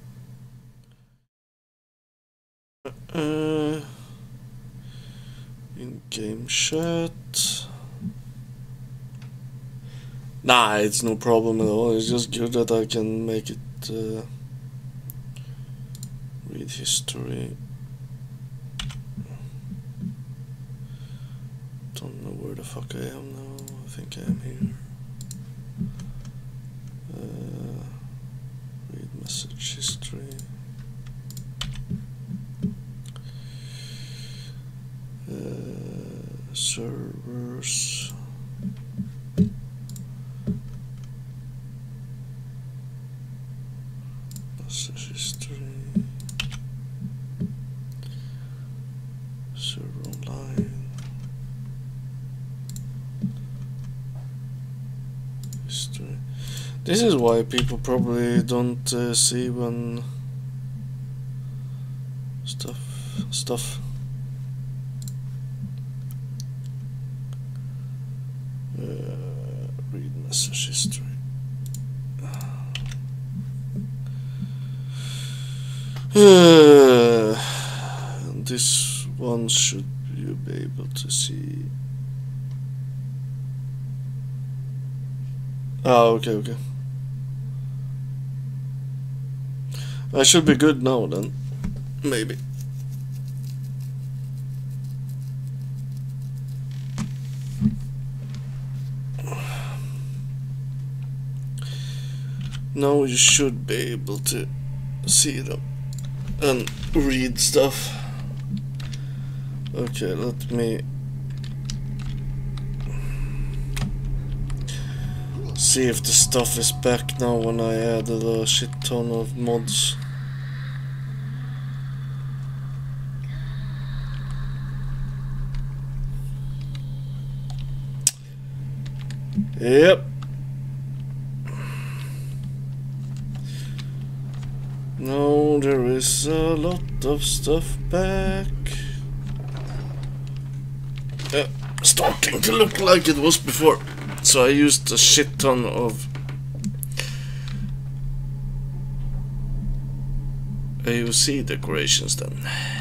Uh, In-game chat. Nah, it's no problem at all. It's just good that I can make it uh, read history. Don't know where the fuck I am now. I think I am here. Uh, read message history. Uh, servers. Message history. Server online. History. This is why people probably don't uh, see when stuff stuff. Uh, read message history. Uh, this one should you be able to see. Oh, okay, okay. I should be good now then. Maybe. Now you should be able to see them and read stuff. Okay, let me see if the stuff is back now when I added a shit ton of mods. Yep. No, there is a lot of stuff back. Yeah, starting to look like it was before. So I used a shit ton of A O C decorations then.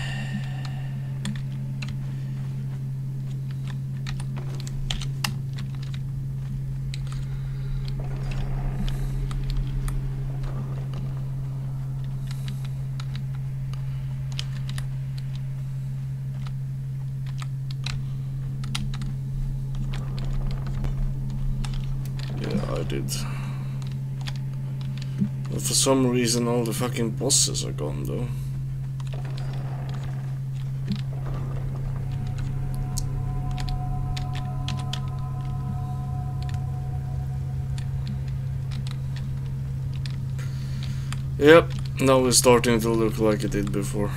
Did. But for some reason all the fucking bosses are gone though. Yep, now it's starting to look like it did before.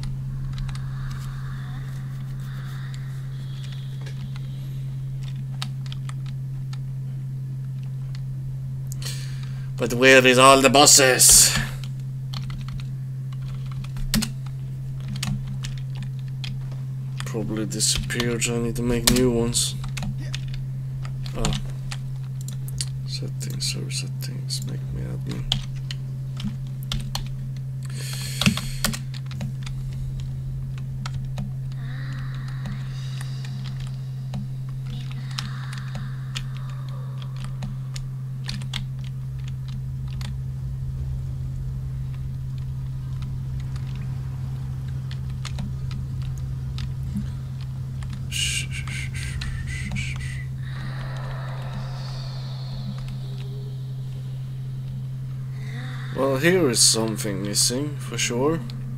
But where is all the bosses? Probably disappeared, so I need to make new ones. Ah. Settings, server settings, make me admin. Well, here is something missing, for sure.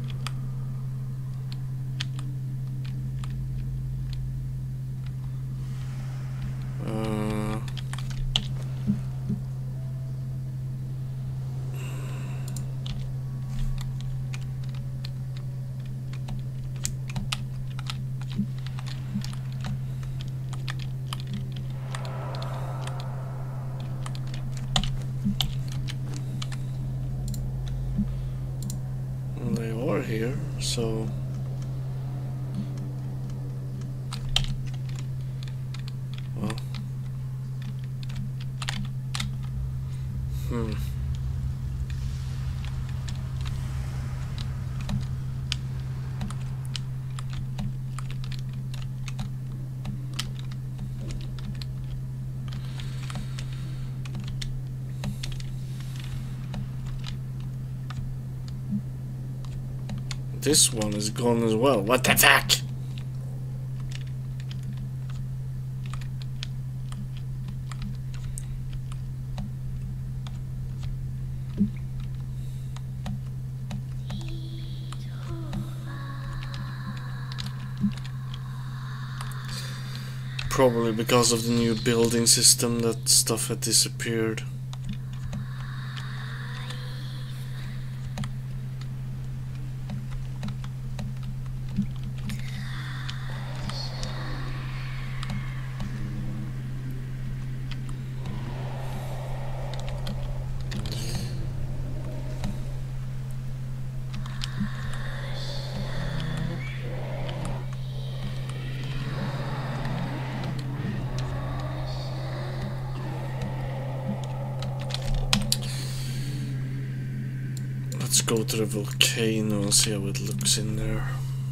Uh, they are here, so well, hmm. this one is gone as well. What the fuck? Probably because of the new building system that stuff had disappeared. Let's go to the volcano and see how it looks in there.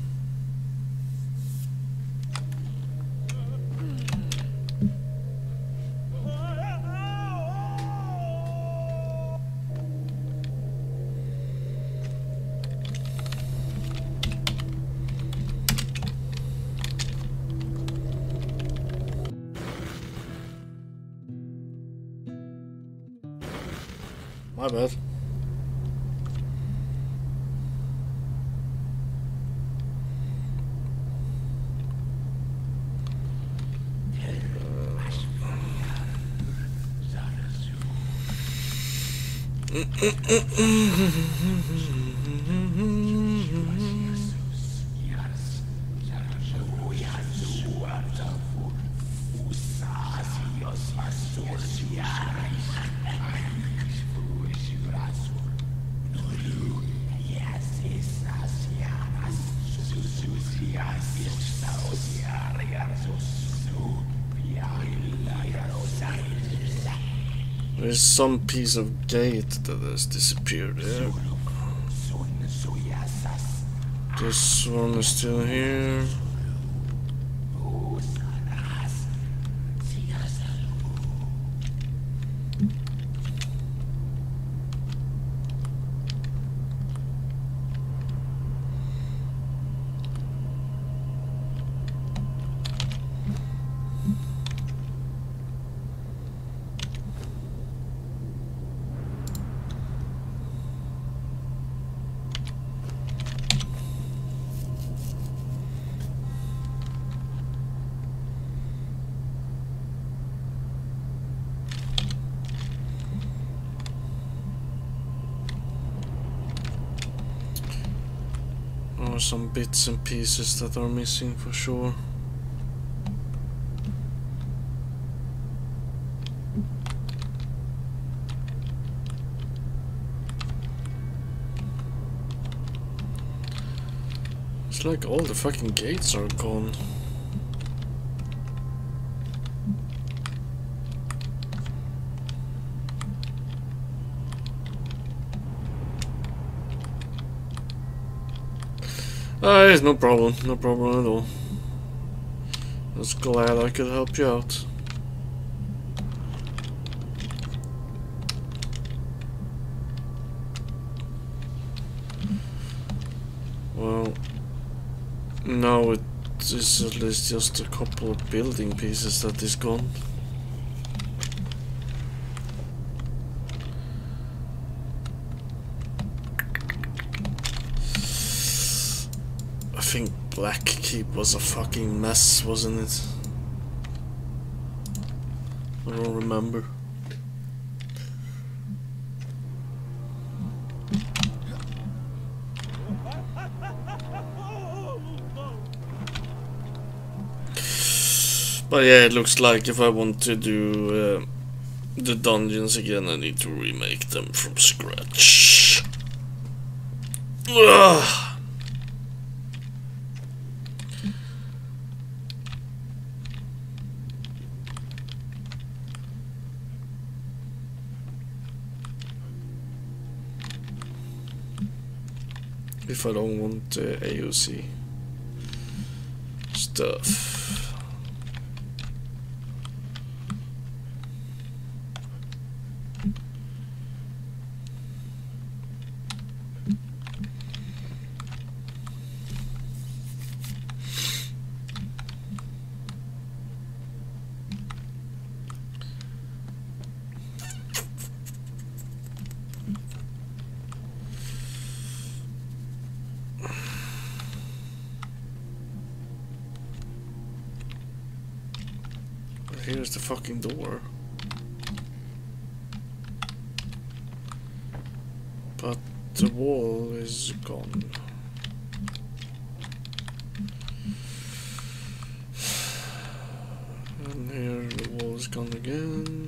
My bad. There's some piece of gate that has disappeared there. This one is still here. Some bits and pieces that are missing for sure. It's like all the fucking gates are gone. Ah, it's no problem, no problem at all. Just glad I could help you out. Well, now it is at least just a couple of building pieces that is gone. I think Black Keep was a fucking mess, wasn't it? I don't remember. But yeah, it looks like if I want to do uh, the dungeons again, I need to remake them from scratch. Ugh. If I don't want uh, A O C stuff. here's the fucking door. But the wall is gone. And here the wall is gone again.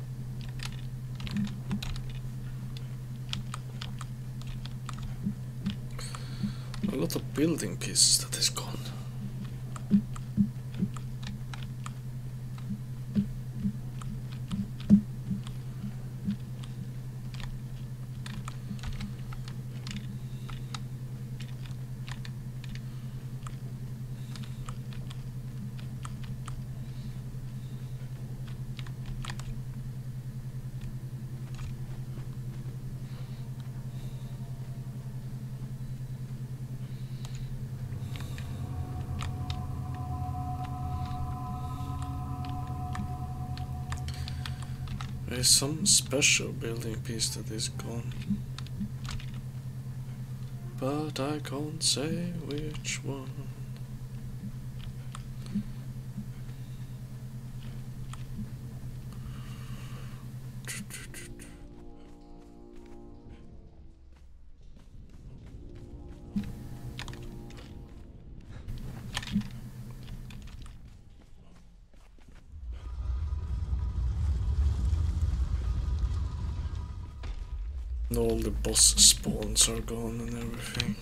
A lot of building pieces that is gone. There's some special building piece that is gone, but I can't say which one. And all the boss spawns are gone and everything.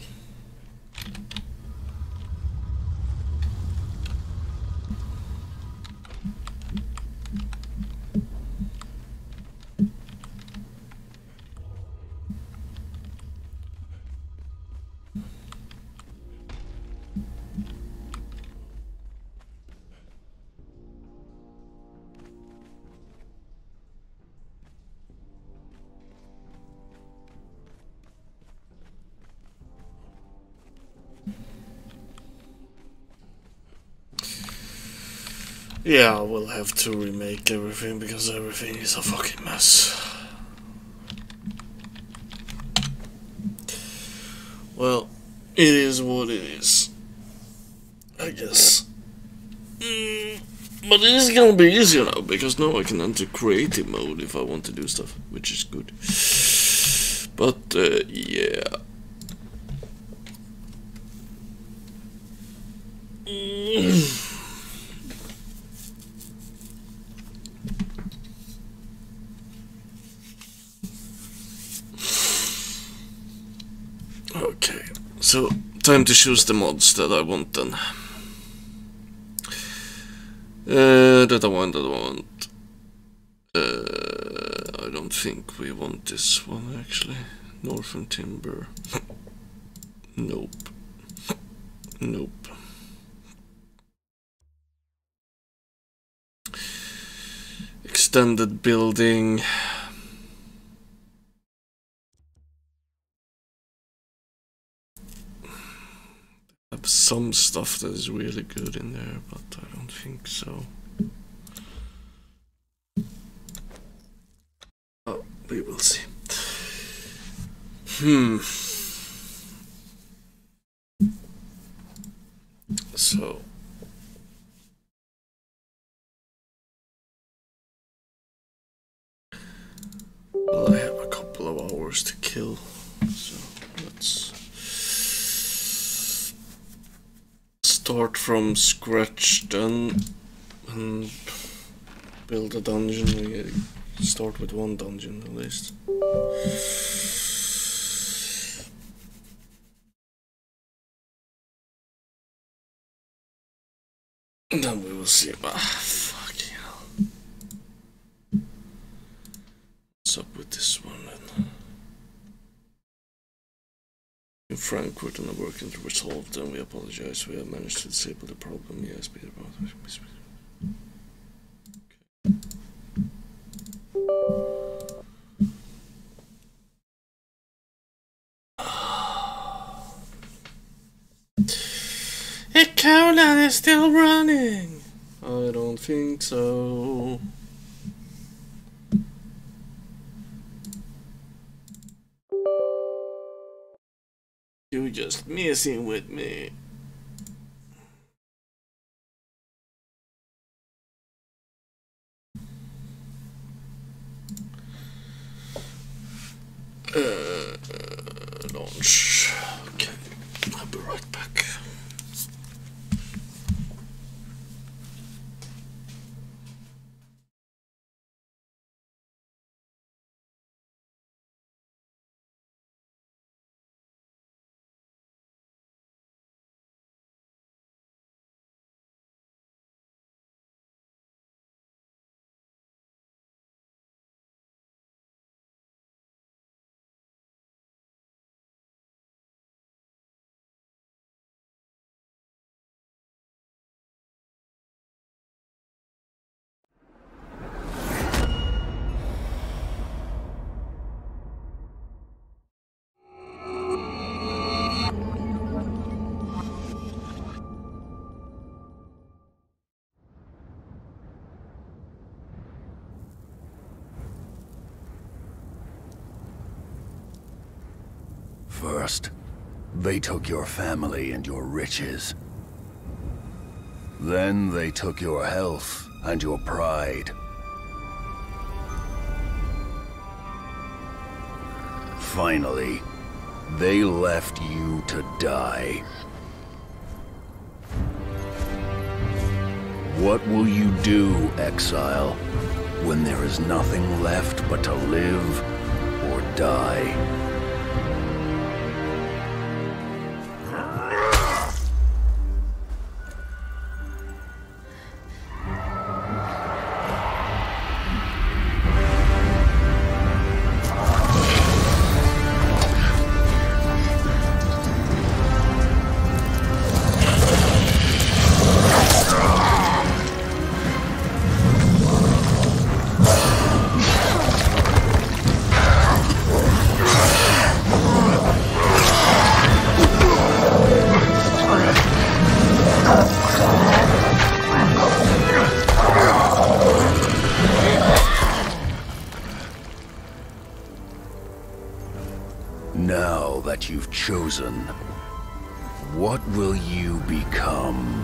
Yeah, we'll have to remake everything because everything is a fucking mess. Well, it is what it is, I guess. Mm, but it is gonna be easier now because now I can enter creative mode if I want to do stuff, which is good. But uh, yeah. Mm. Okay, so time to choose the mods that I want then. Uh, that I want, that I want. Uh, I don't think we want this one actually. Northern Timber. Nope. Nope. Extended building. Have some stuff that is really good in there, but I don't think so. Oh, we will see. Hmm. So. Well, I have a couple of hours to kill, so let's start from scratch then and build a dungeon. We start with one dungeon at least. And then we will see. Ah, fucking hell. What's up with this one then? In Frankfurt and are working to resolve them. We apologize. We have managed to disable the problem. Yes, be about it. The colon is still running. I don't think so. You're just messing with me. Uh, launch. Okay, I'll be right back. First, they took your family and your riches. Then they took your health and your pride. Finally, they left you to die. What will you do, exile, when there is nothing left but to live or die? Now that you've chosen, what will you become?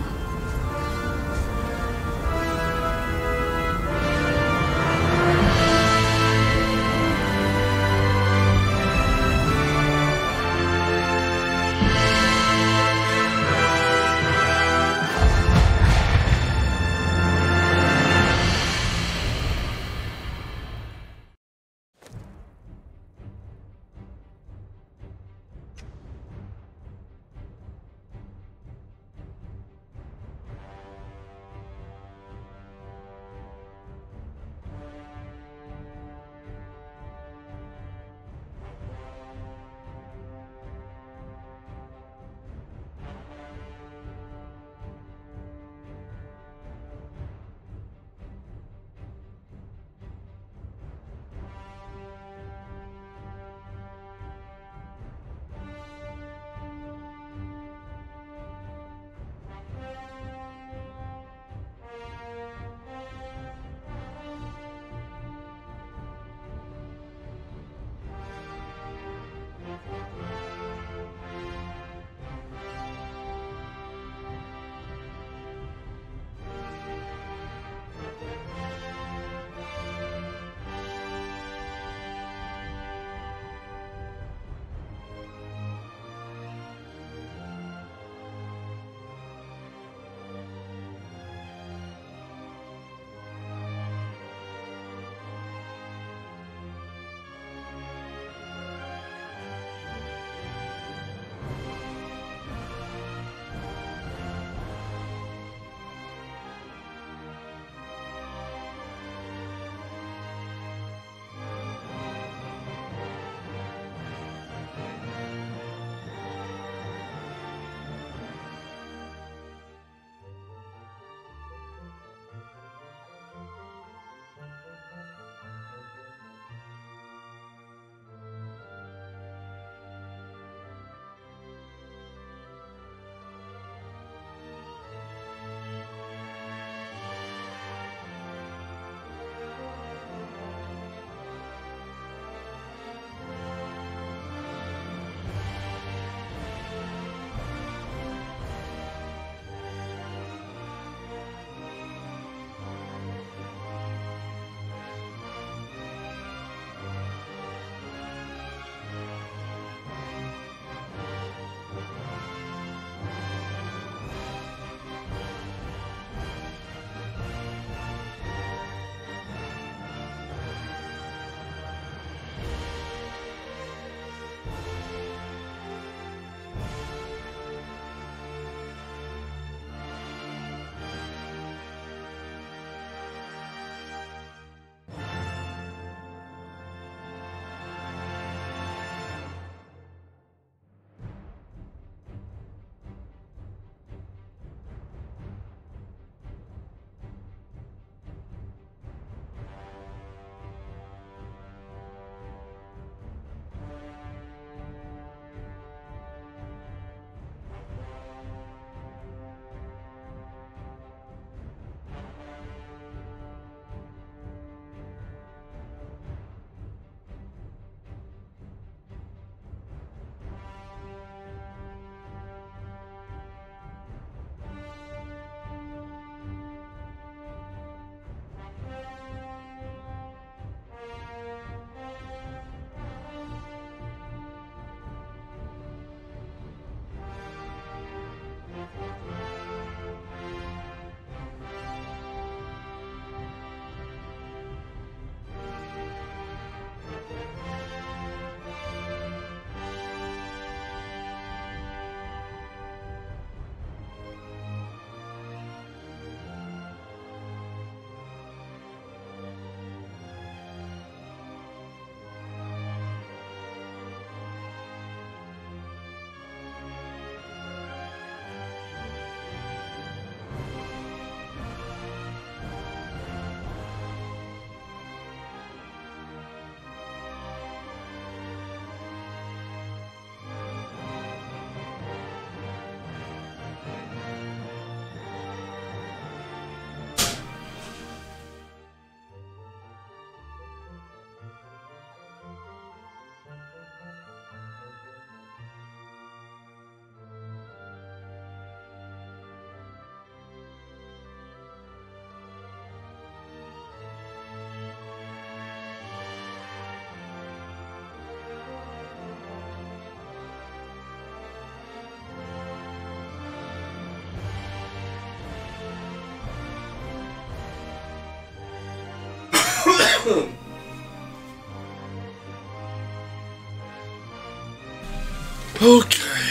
Okay.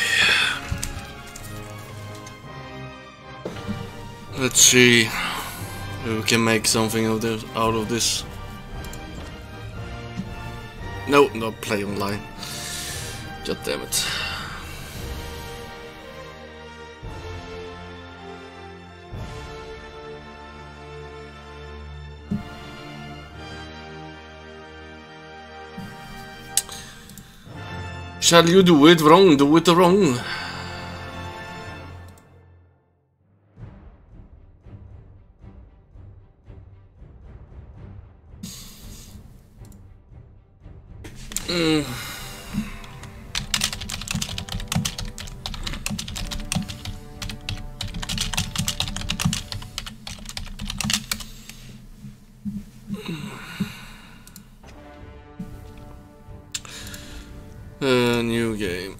Let's see if we can make something of this out of this. No, not play online. God damn it. Shall you do it wrong? Do it wrong. Mm. A new game.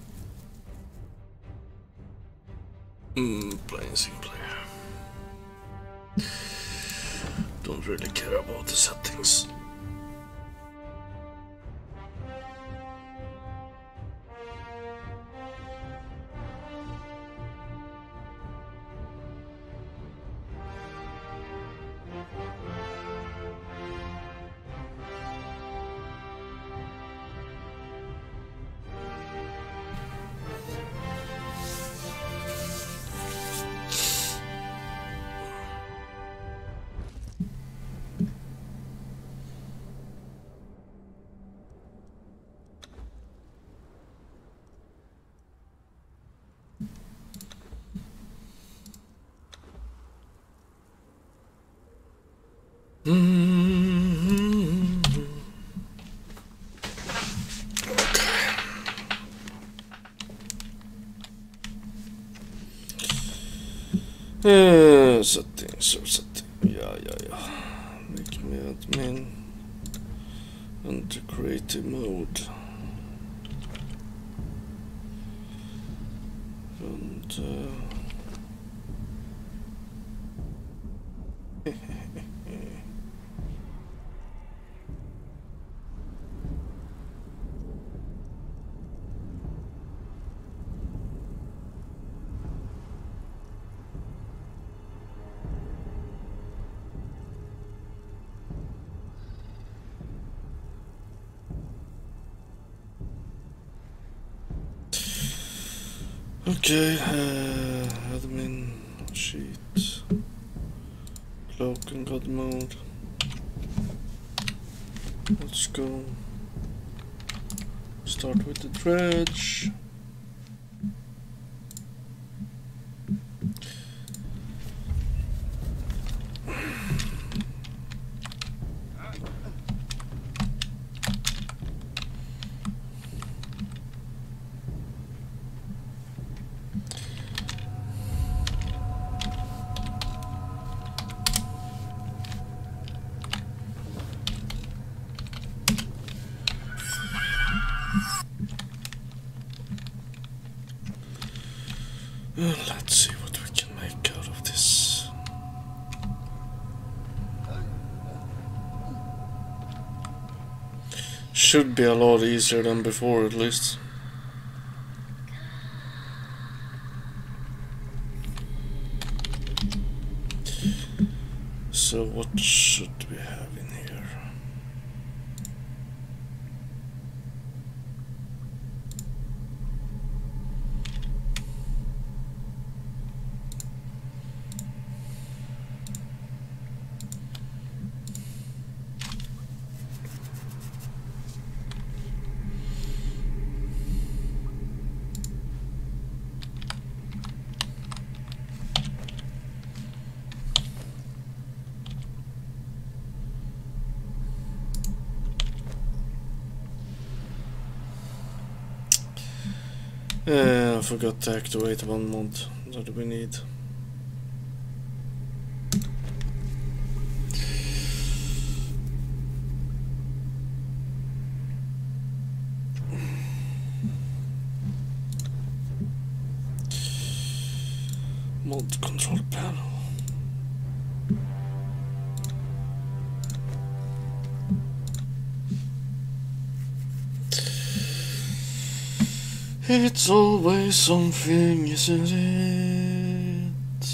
Mm, playing single player. Don't really care about the settings. Mm-hmm. Uh, settings or setting. Yeah, yeah, yeah. Make me admin. Enter creative mode. And uh, okay, uh, admin sheet, cloak and god mode. Let's go. Start with the dredge. Well, let's see what we can make out of this. Should be a lot easier than before, at least. So what should we have in here? Uh, I forgot to activate one mod that we need. Mod control panel. It's always something, isn't it?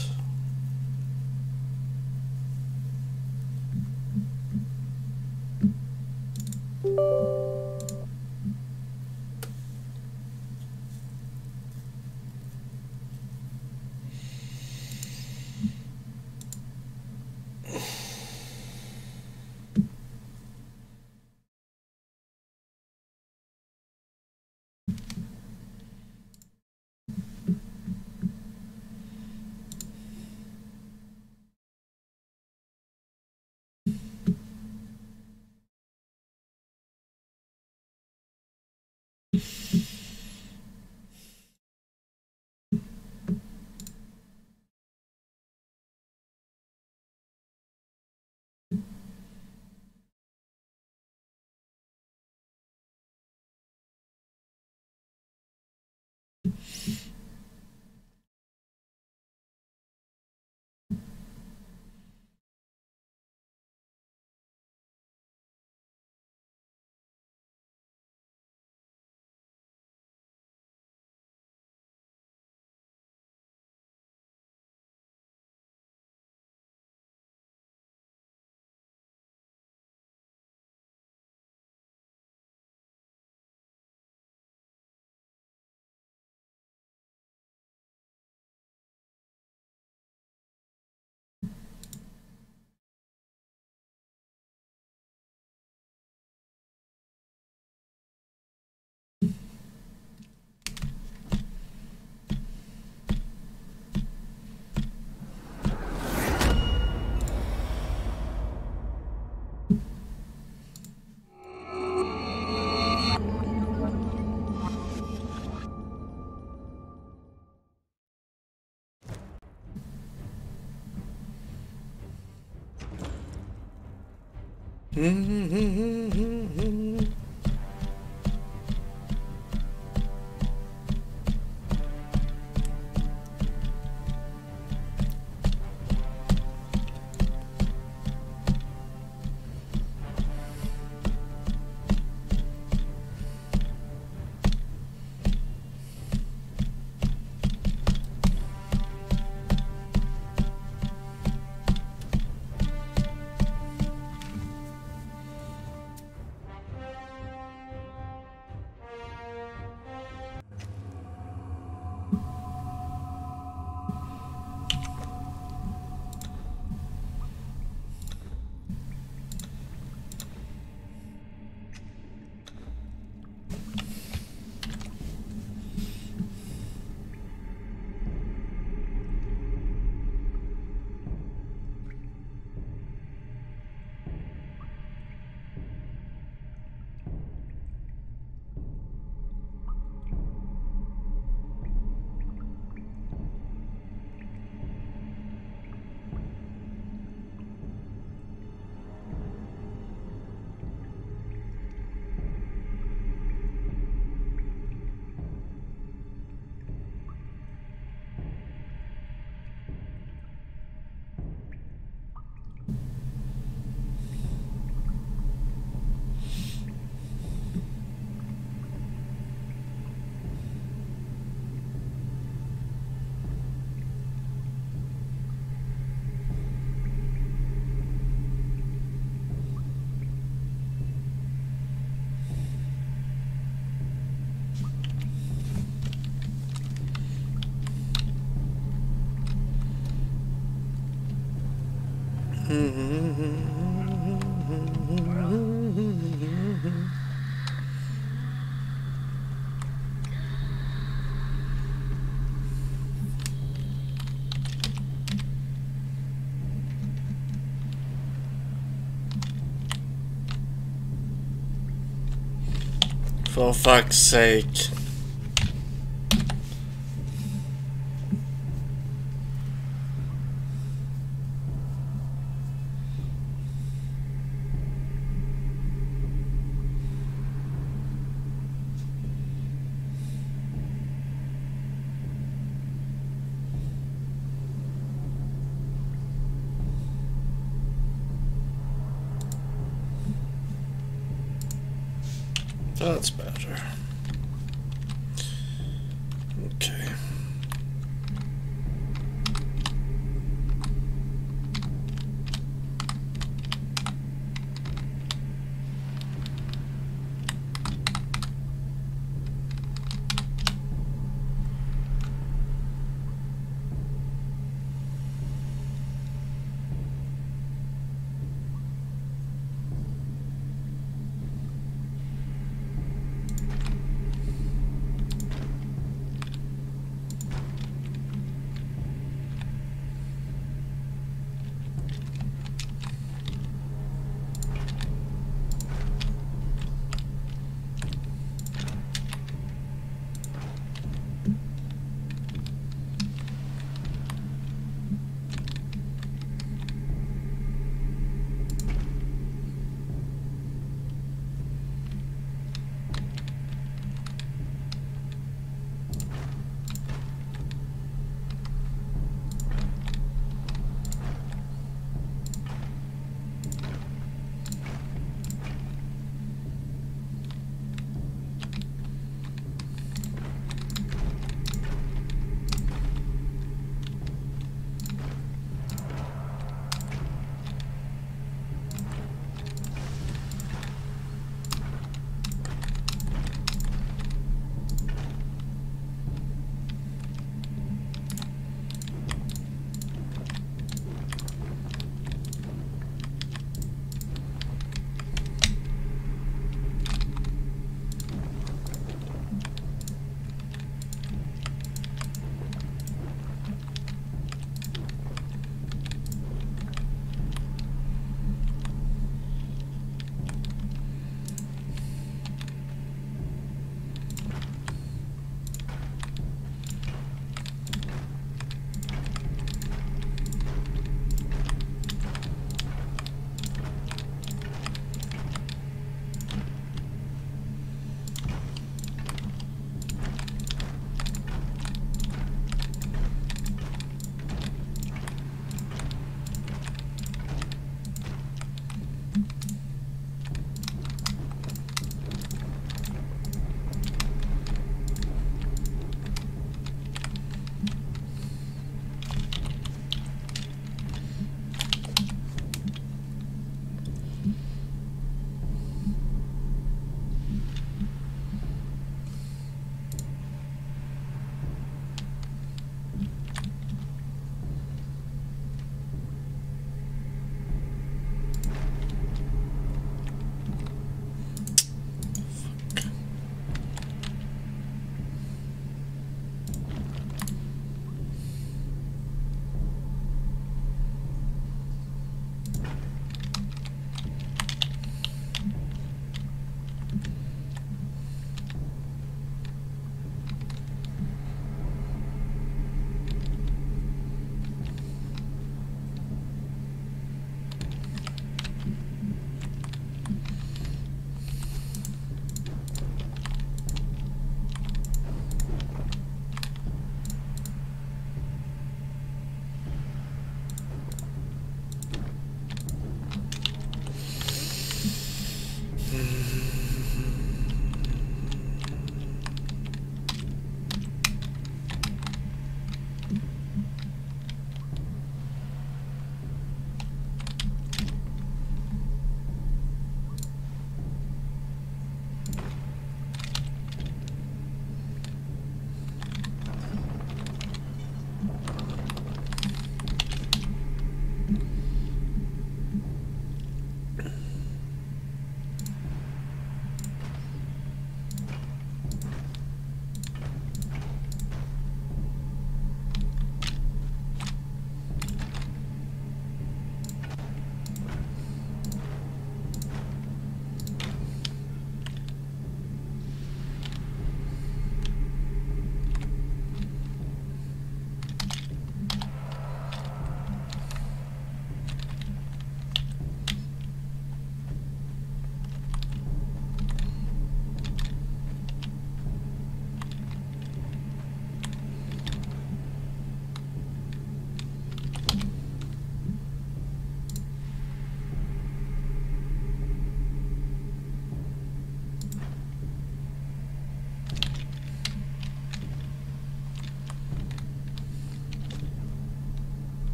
For fuck's sake. That's better.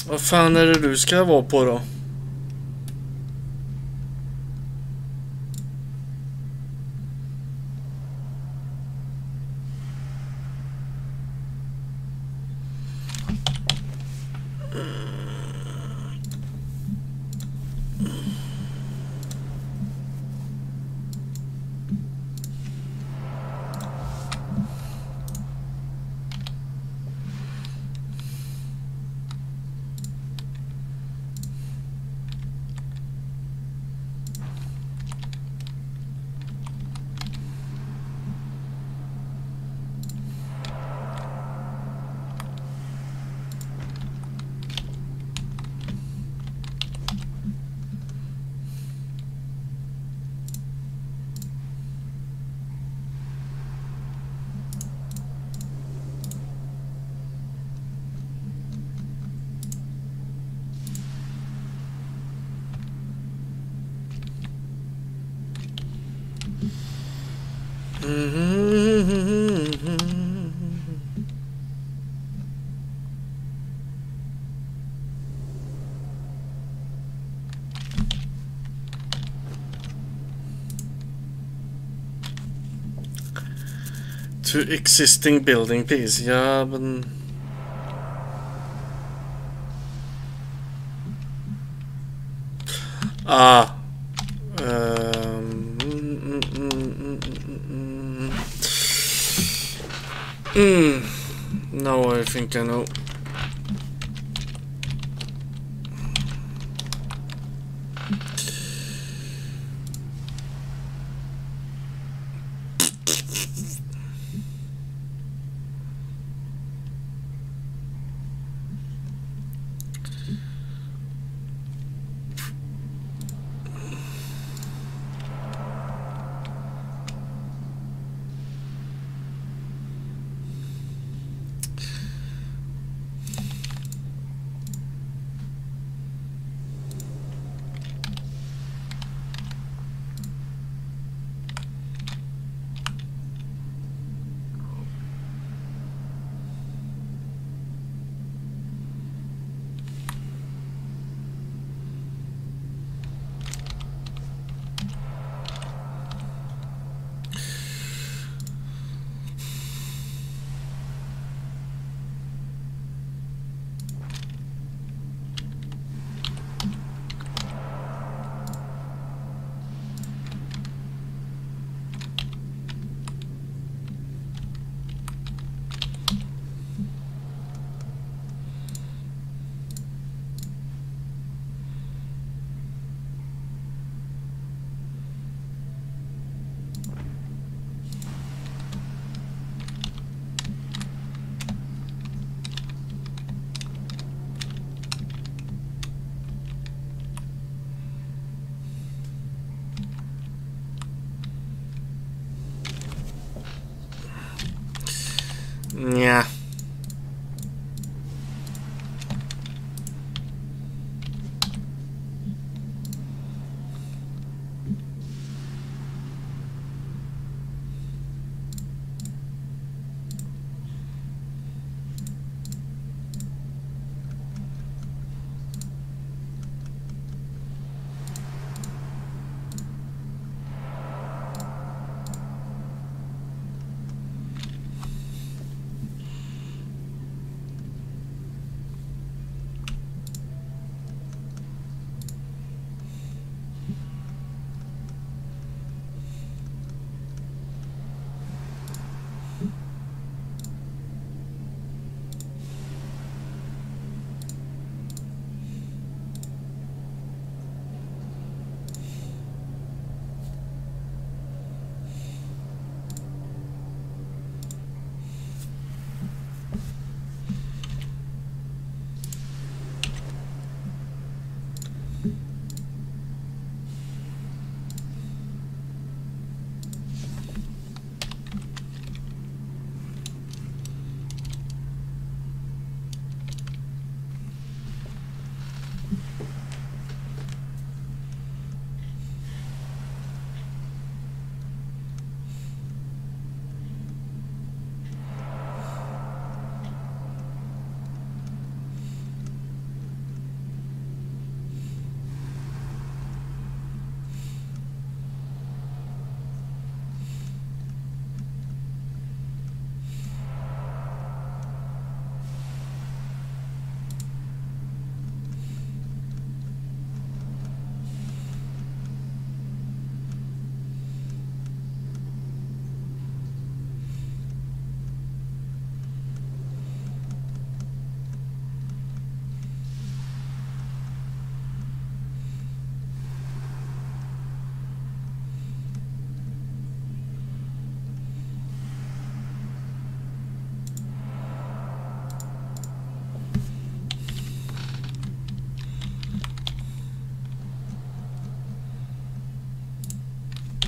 Vad fan är det du ska vara på då? To existing building piece. Ja, men... Ah. Um, mm, mm, mm, mm, mm. Mm. Now I think I know.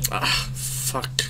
Ah, fuck.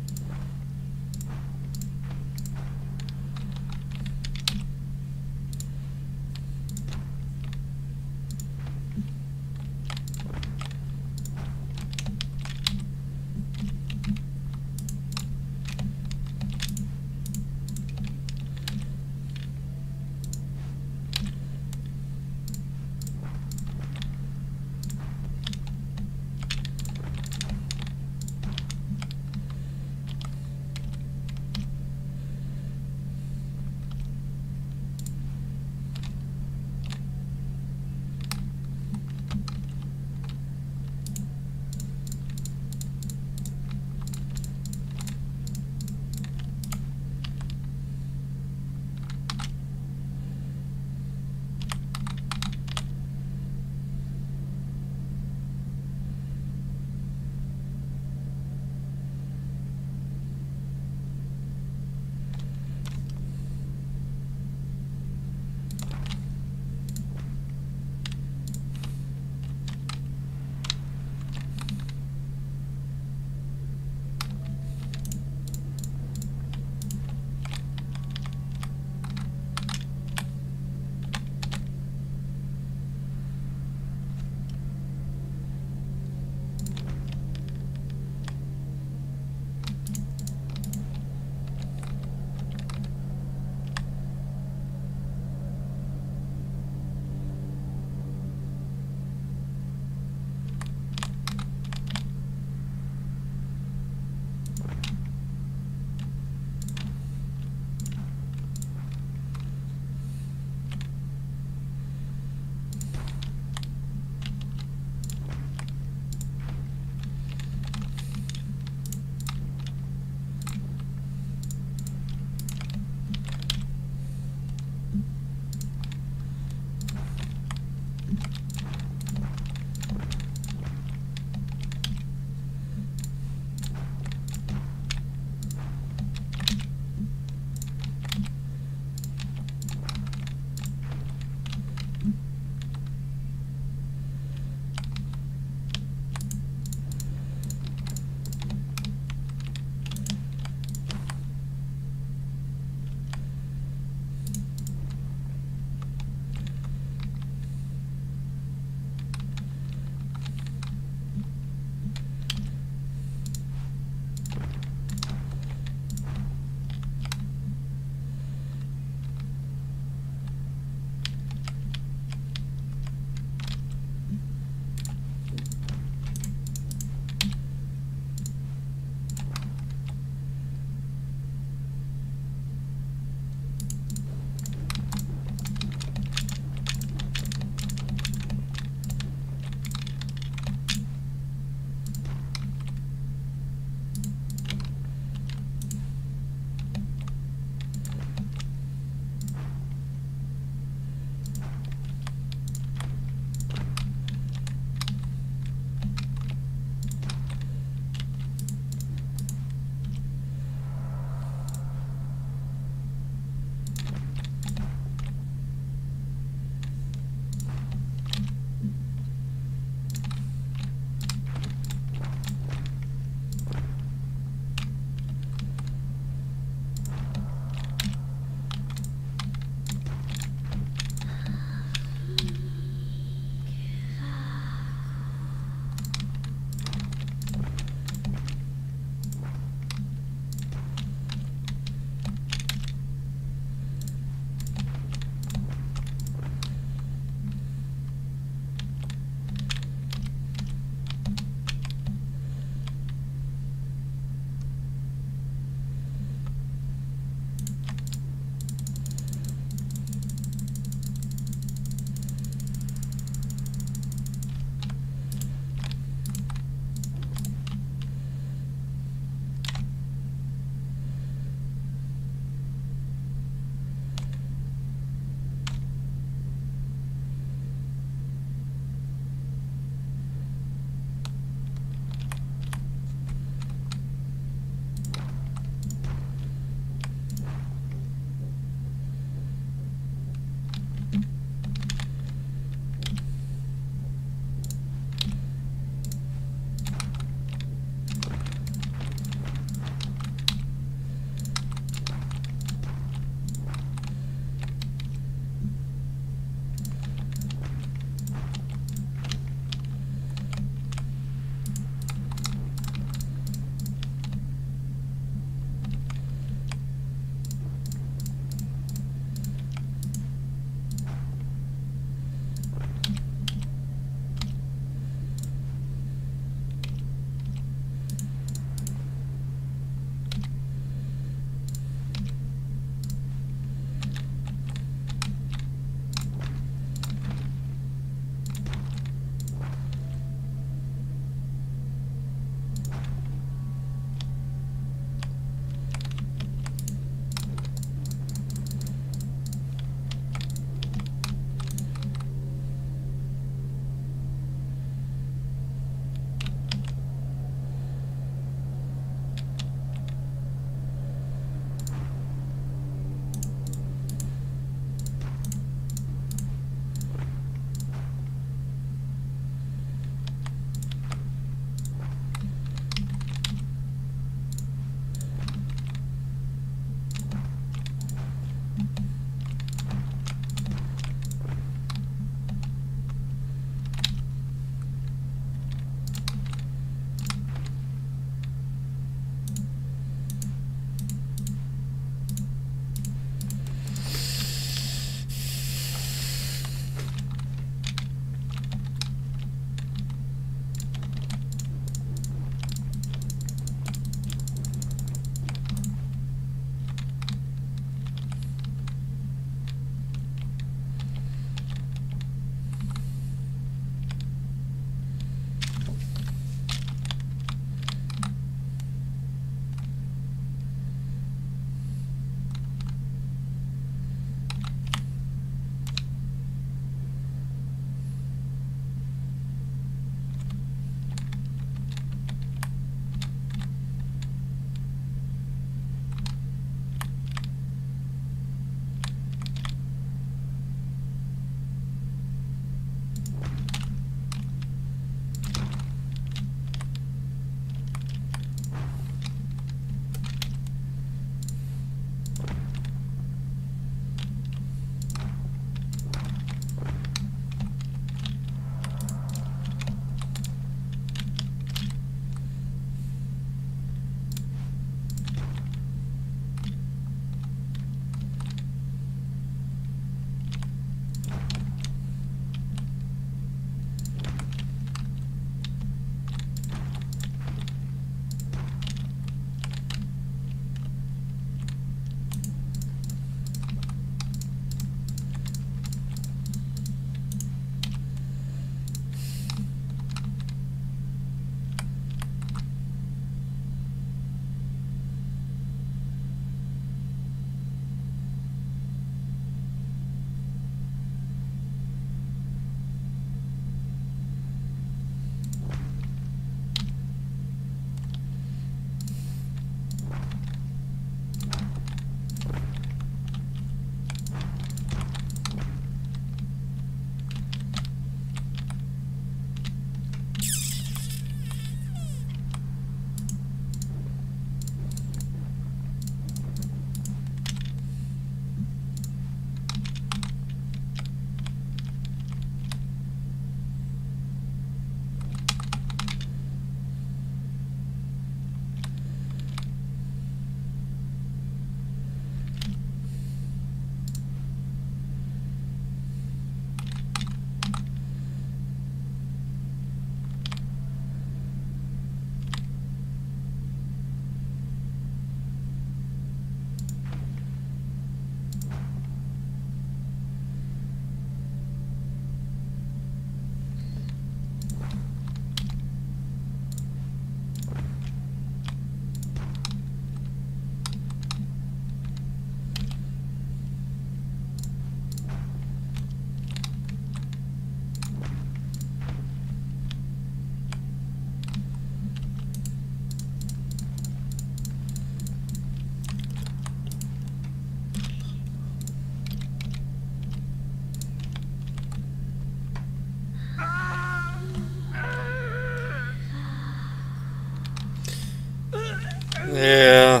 Yeah.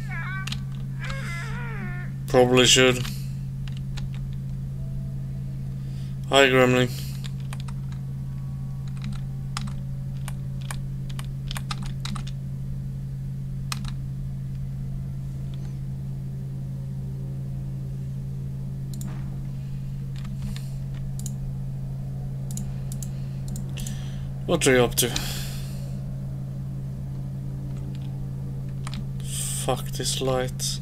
Probably should. Hi, Gremlin. What are you up to? Fuck this light.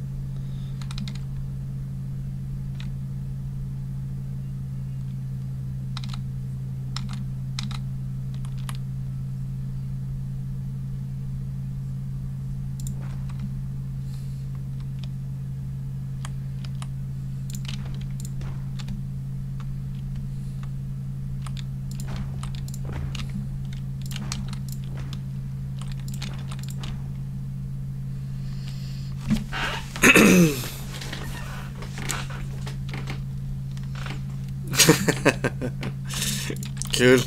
Kul.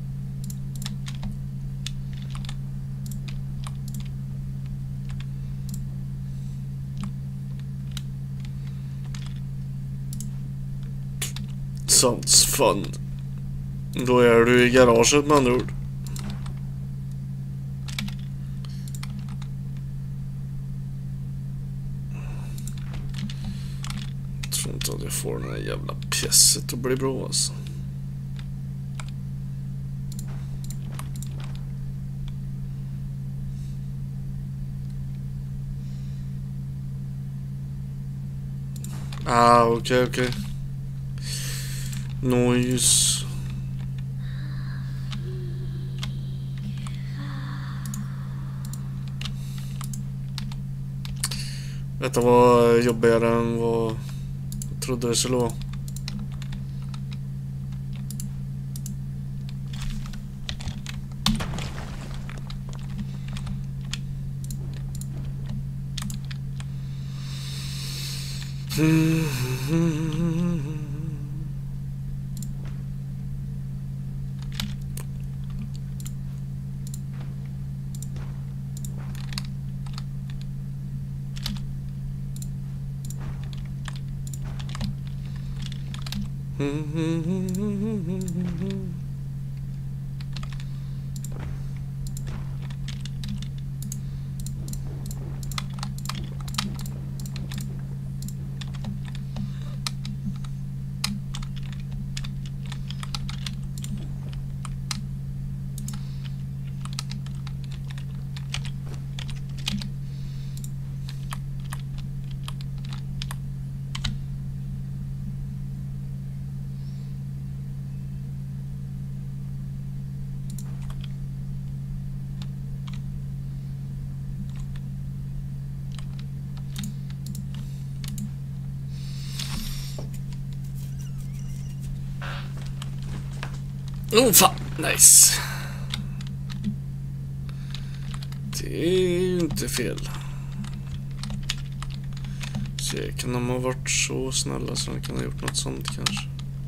Sounds fun. Då är du i garaget med andra ord. Jag tror inte att jag får den här jävla pjäset att bli bra alltså. Ah, okej, okay, okej. Okay. Noise. Detta var jobbigare än vad jag trodde det skulle vara. Oh fan, nice. Det är ju inte fel. Se, kan de ha varit så snälla så de kan ha gjort något sånt kanske.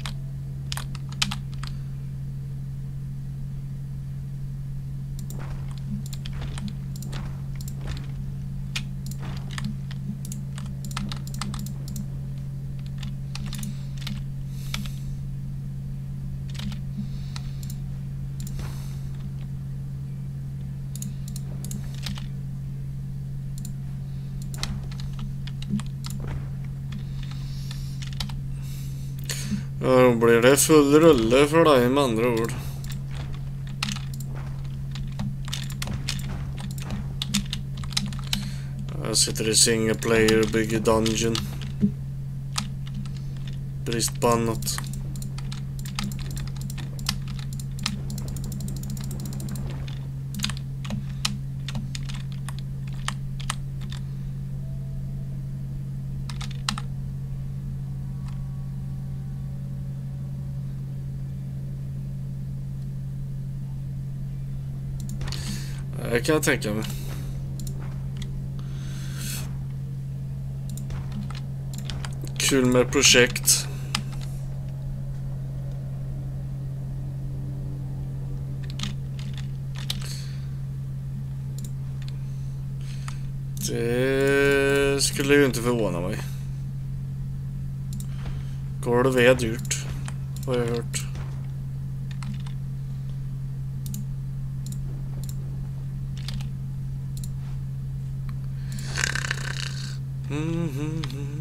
Ja, då blir det full rulle för dig med andra ord. Jag sitter i single player och bygger dungeon. Brist på annat. Det kan jag tänka mig. Kul med projekt. Det skulle ju inte förvåna mig. Golv är dyrt, har jag hört. Mm-hmm.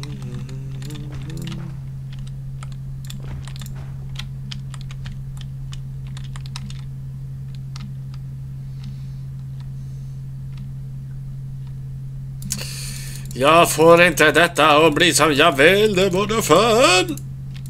Jag får inte detta och bli som jag vill, det vore fan.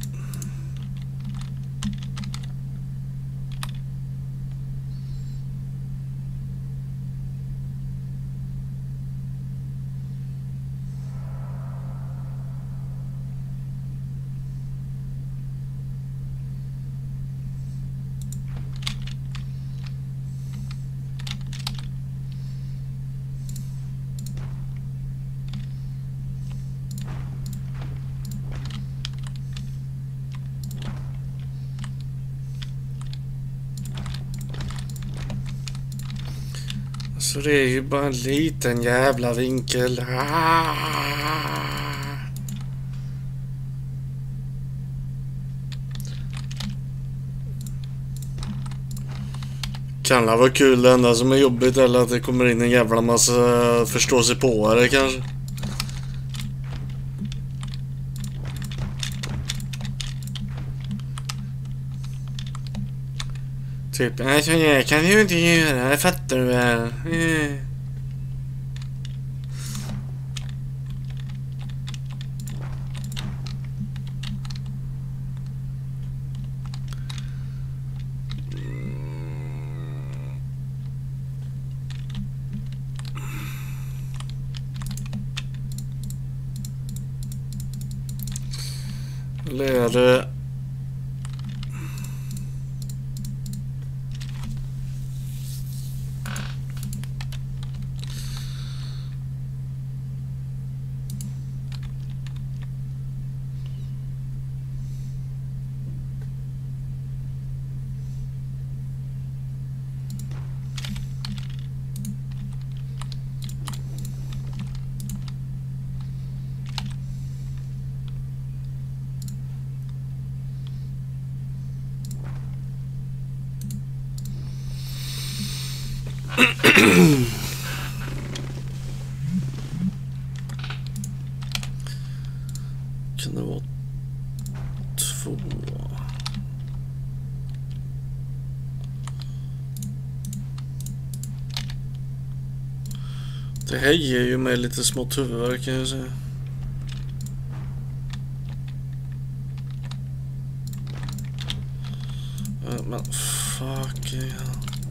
Så det är ju bara en liten jävla vinkel. Ah! Kan det vara kul, det enda som är jobbigt eller att det kommer in en jävla massa förståsigpåare kanske. Typ, alltså jag kan ju inte göra, det fattar du väl. Mm. Lära. Kan det vara två? Det här ger ju mig lite smått huvudvärk kan jag säga. Men fuck yeah.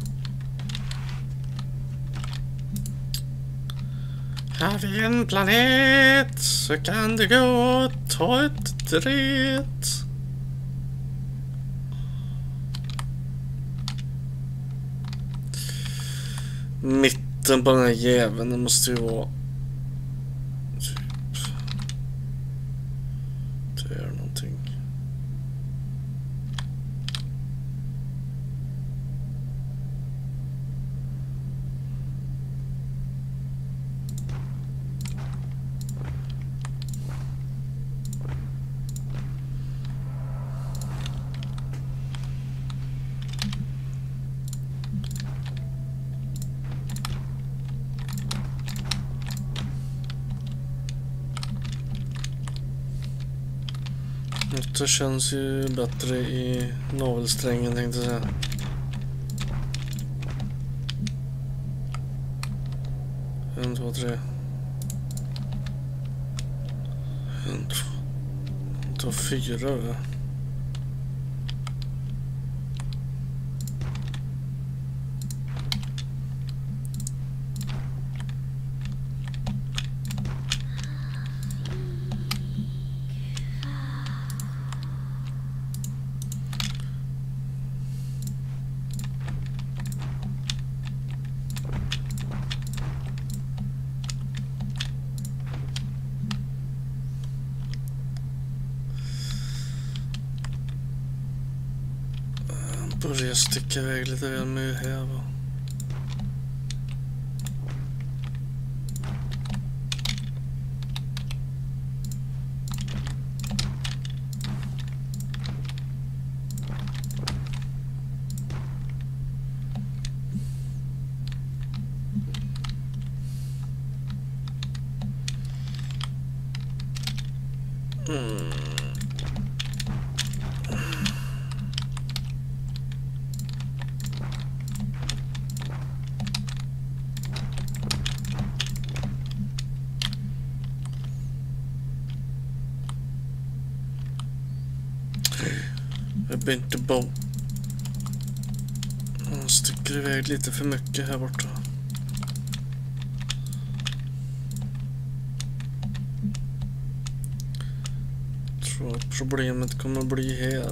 Har vi en planet så kan det gå att ta ett dret. Mitten på den här jäveln, det måste ju vara typ det är någonting. Det känns ju bättre i navelsträngen tänkte jag säga. En, två, tre. En, två. Ta fyra va? Börjar sticka iväg lite väl med här va. Mm. Jag blir inte bo. Jag sticker iväg lite för mycket här borta. Jag tror att problemet kommer att bli här.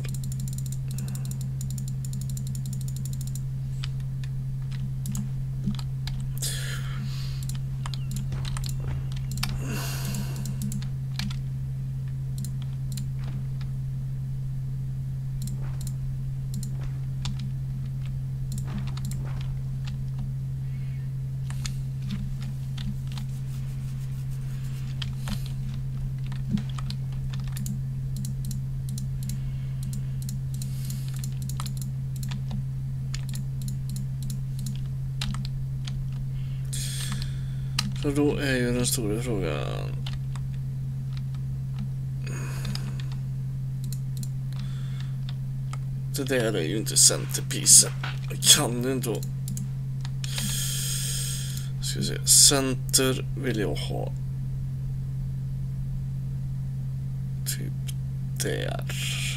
Så då är ju den stora frågan. Det där är ju inte centerpiece. Jag kan inte. Ska vi se. Center vill jag ha. Typ där.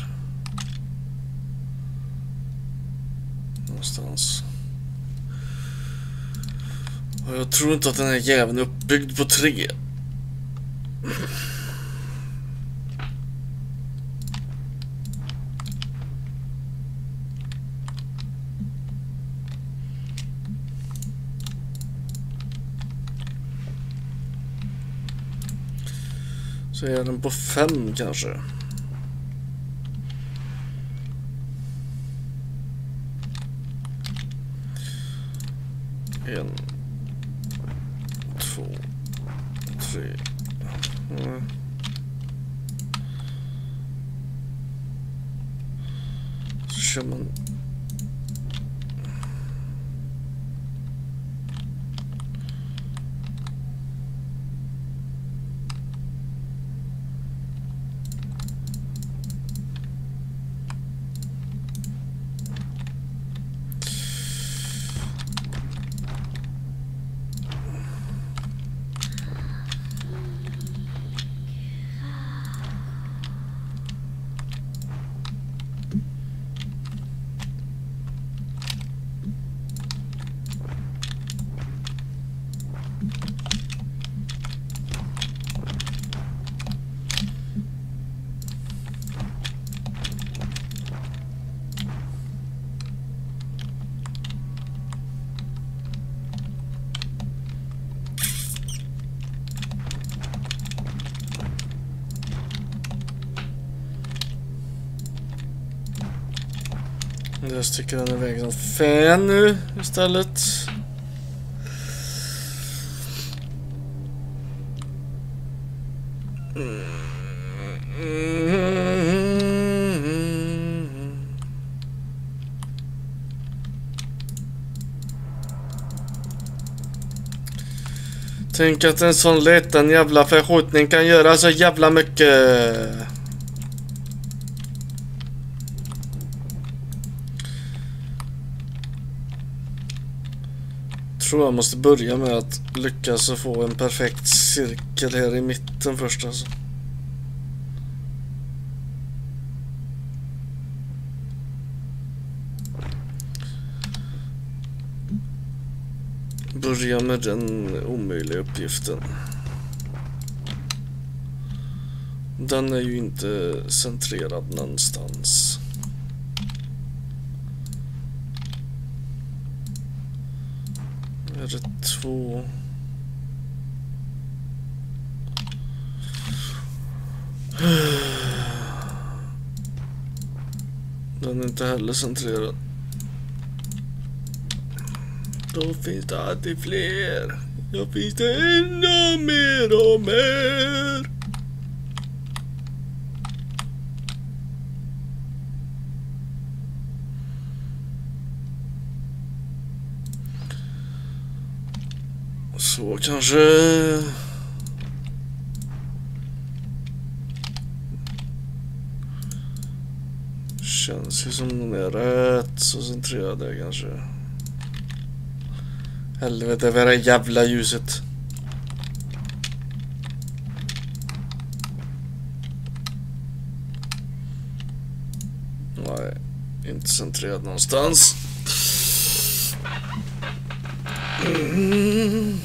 Någonstans. Och jag tror inte att den här jäveln är uppbyggd på tre. Så är den på fem kanske. En. Två. Tre. Mm. Så kör man. Jag sticker den iväg som fan nu istället. Mm. Tänk att en sån liten jävla förskjutning kan göra så jävla mycket. Jag tror jag måste börja med att lyckas få en perfekt cirkel här i mitten först alltså. Börja med den omöjliga uppgiften. Den är ju inte centrerad någonstans. Är det två? Den är inte heller centrerad. Då finns det alltid fler. Då finns det ännu mer och mer. Så kanske. känns ju som de är rätt så centrerade kanske. Helvete, vad är det jävla ljuset? Nej, inte centrerat någonstans. Mm.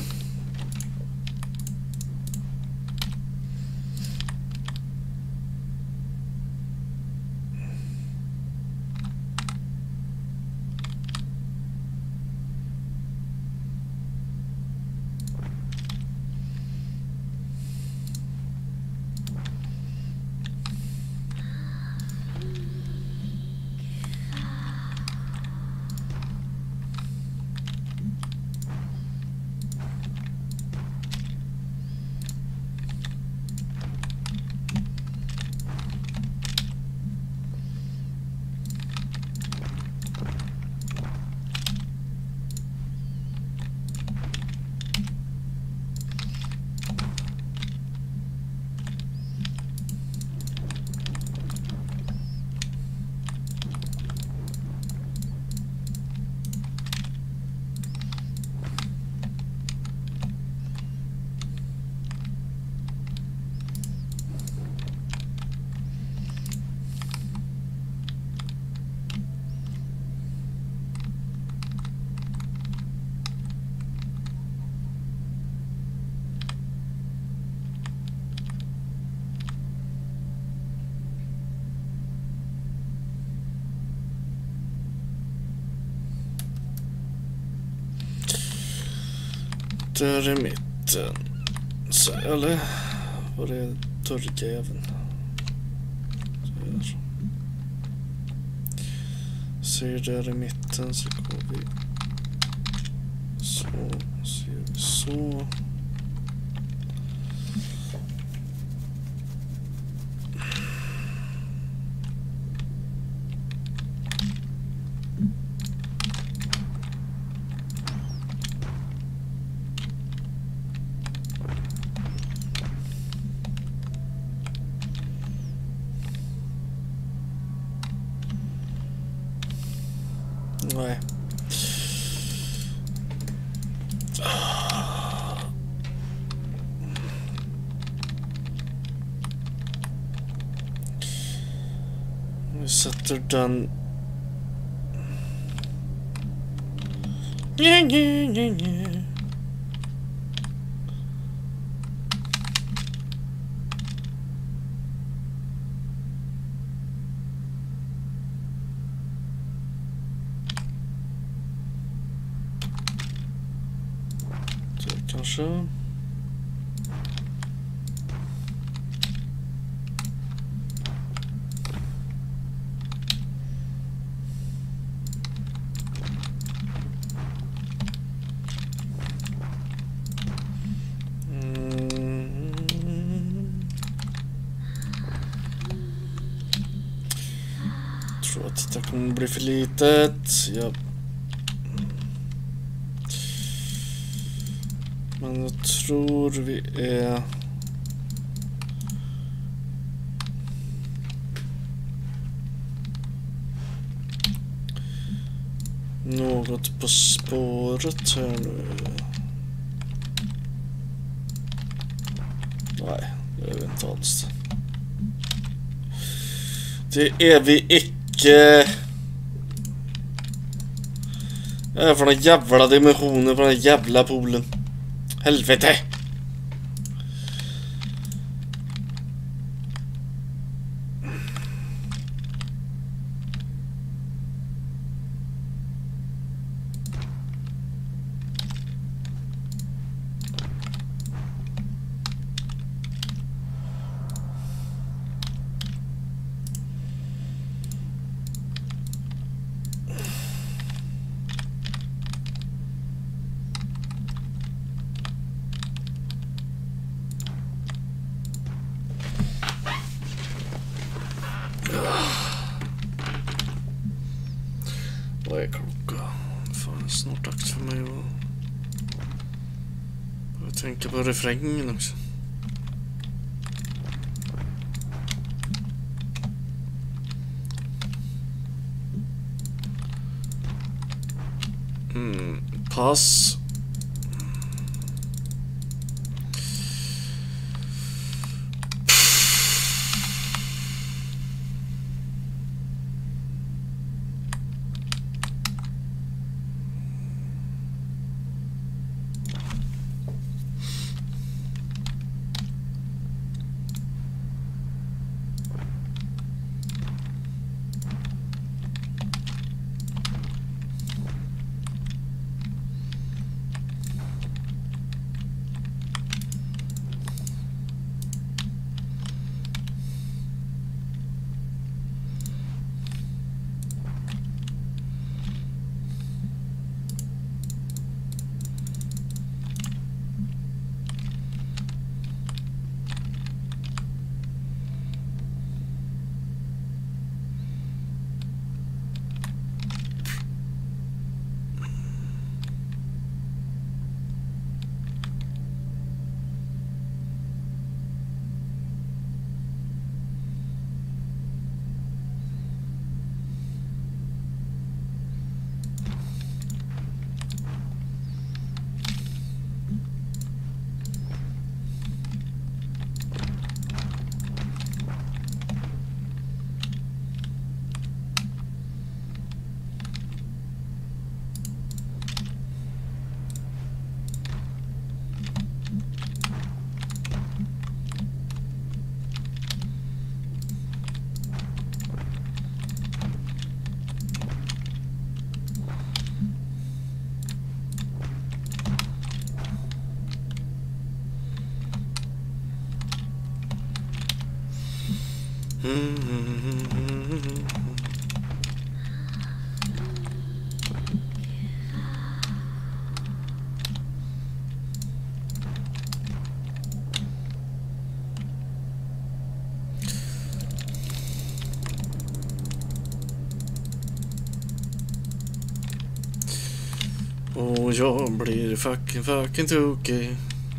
Där i mitten. Så, eller? Var det dörrjäveln? Där. Ser där i mitten så går vi så. Ser vi så. Nej. Vi sätter den. Ja, ja, ja, ja. Kanske. Mm. Tror att det kommer bli för litet. Jag Men jag tror vi är något på spåret här nu. Nej, det är vi inte alls. Det är vi icke. Jag är från den jävla dimensionen på den jävla poolen. Helvete! Vad är klockan? Fan, snart dags för mig att jag tänker på refrängen också. Mm, pass. Och jag blir fucking fucking tokig.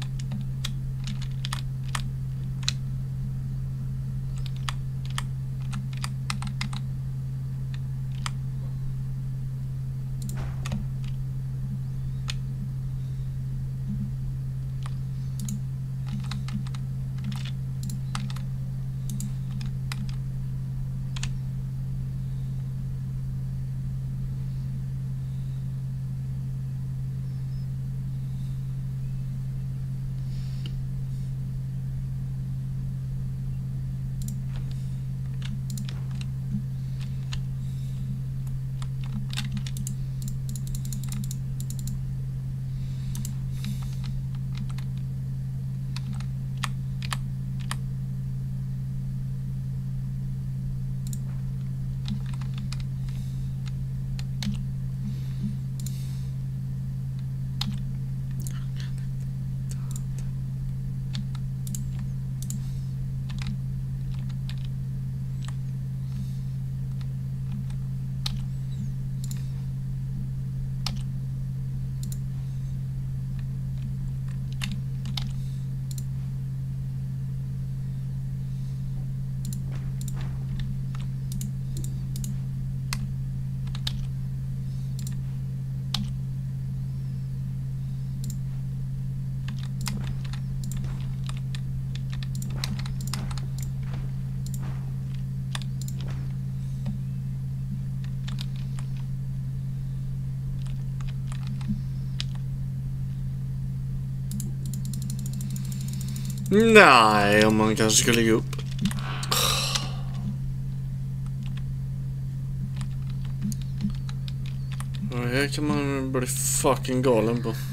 Nej, om man kanske skulle gå upp. Det här kan man bli fucking galen på.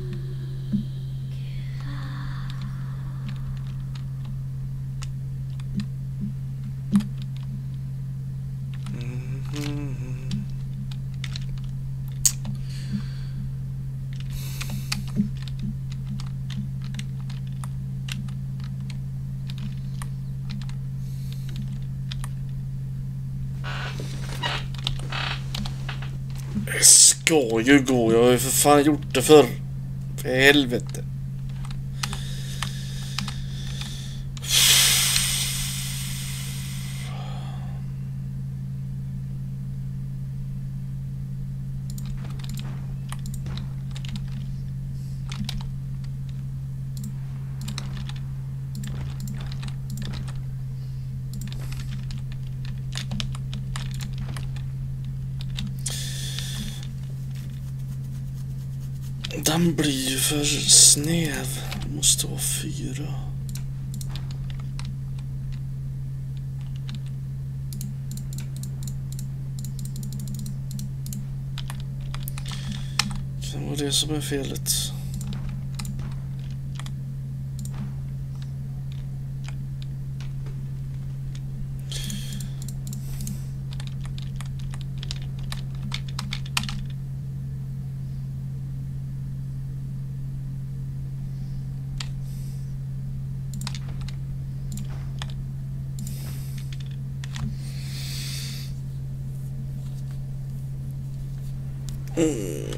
Det ska ju gå, jag har ju för fan gjort det förr. För helvete. Den blir ju för snäv. Det måste vara fyra. Kan vara det som är felet. Mm.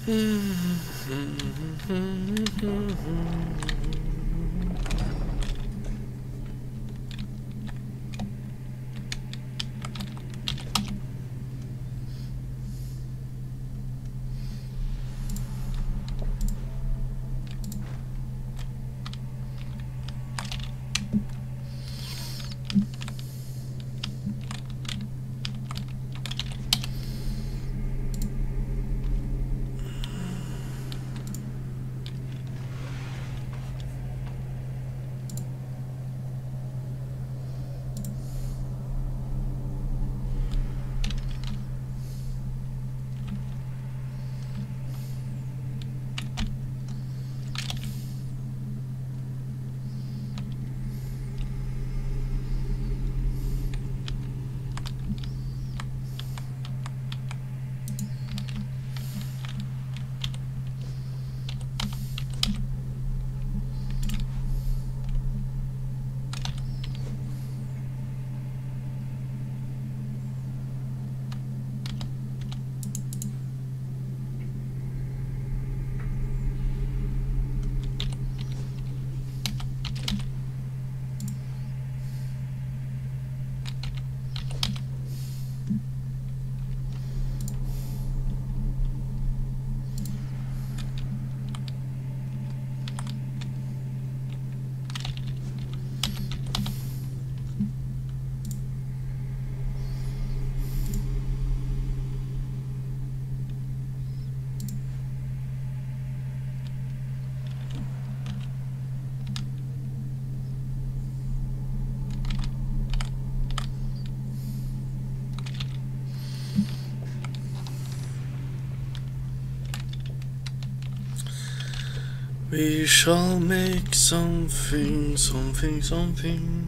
We shall make something, something, something.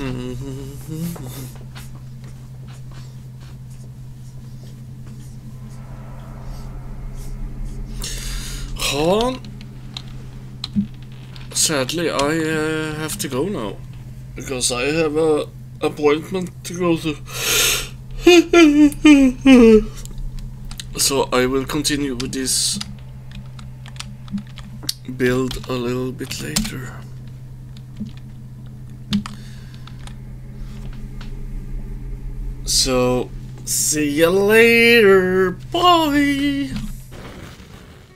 Huh? Sadly, I uh, have to go now because I have a appointment to go to. So I will continue with this build a little bit later. So see you later. Bye.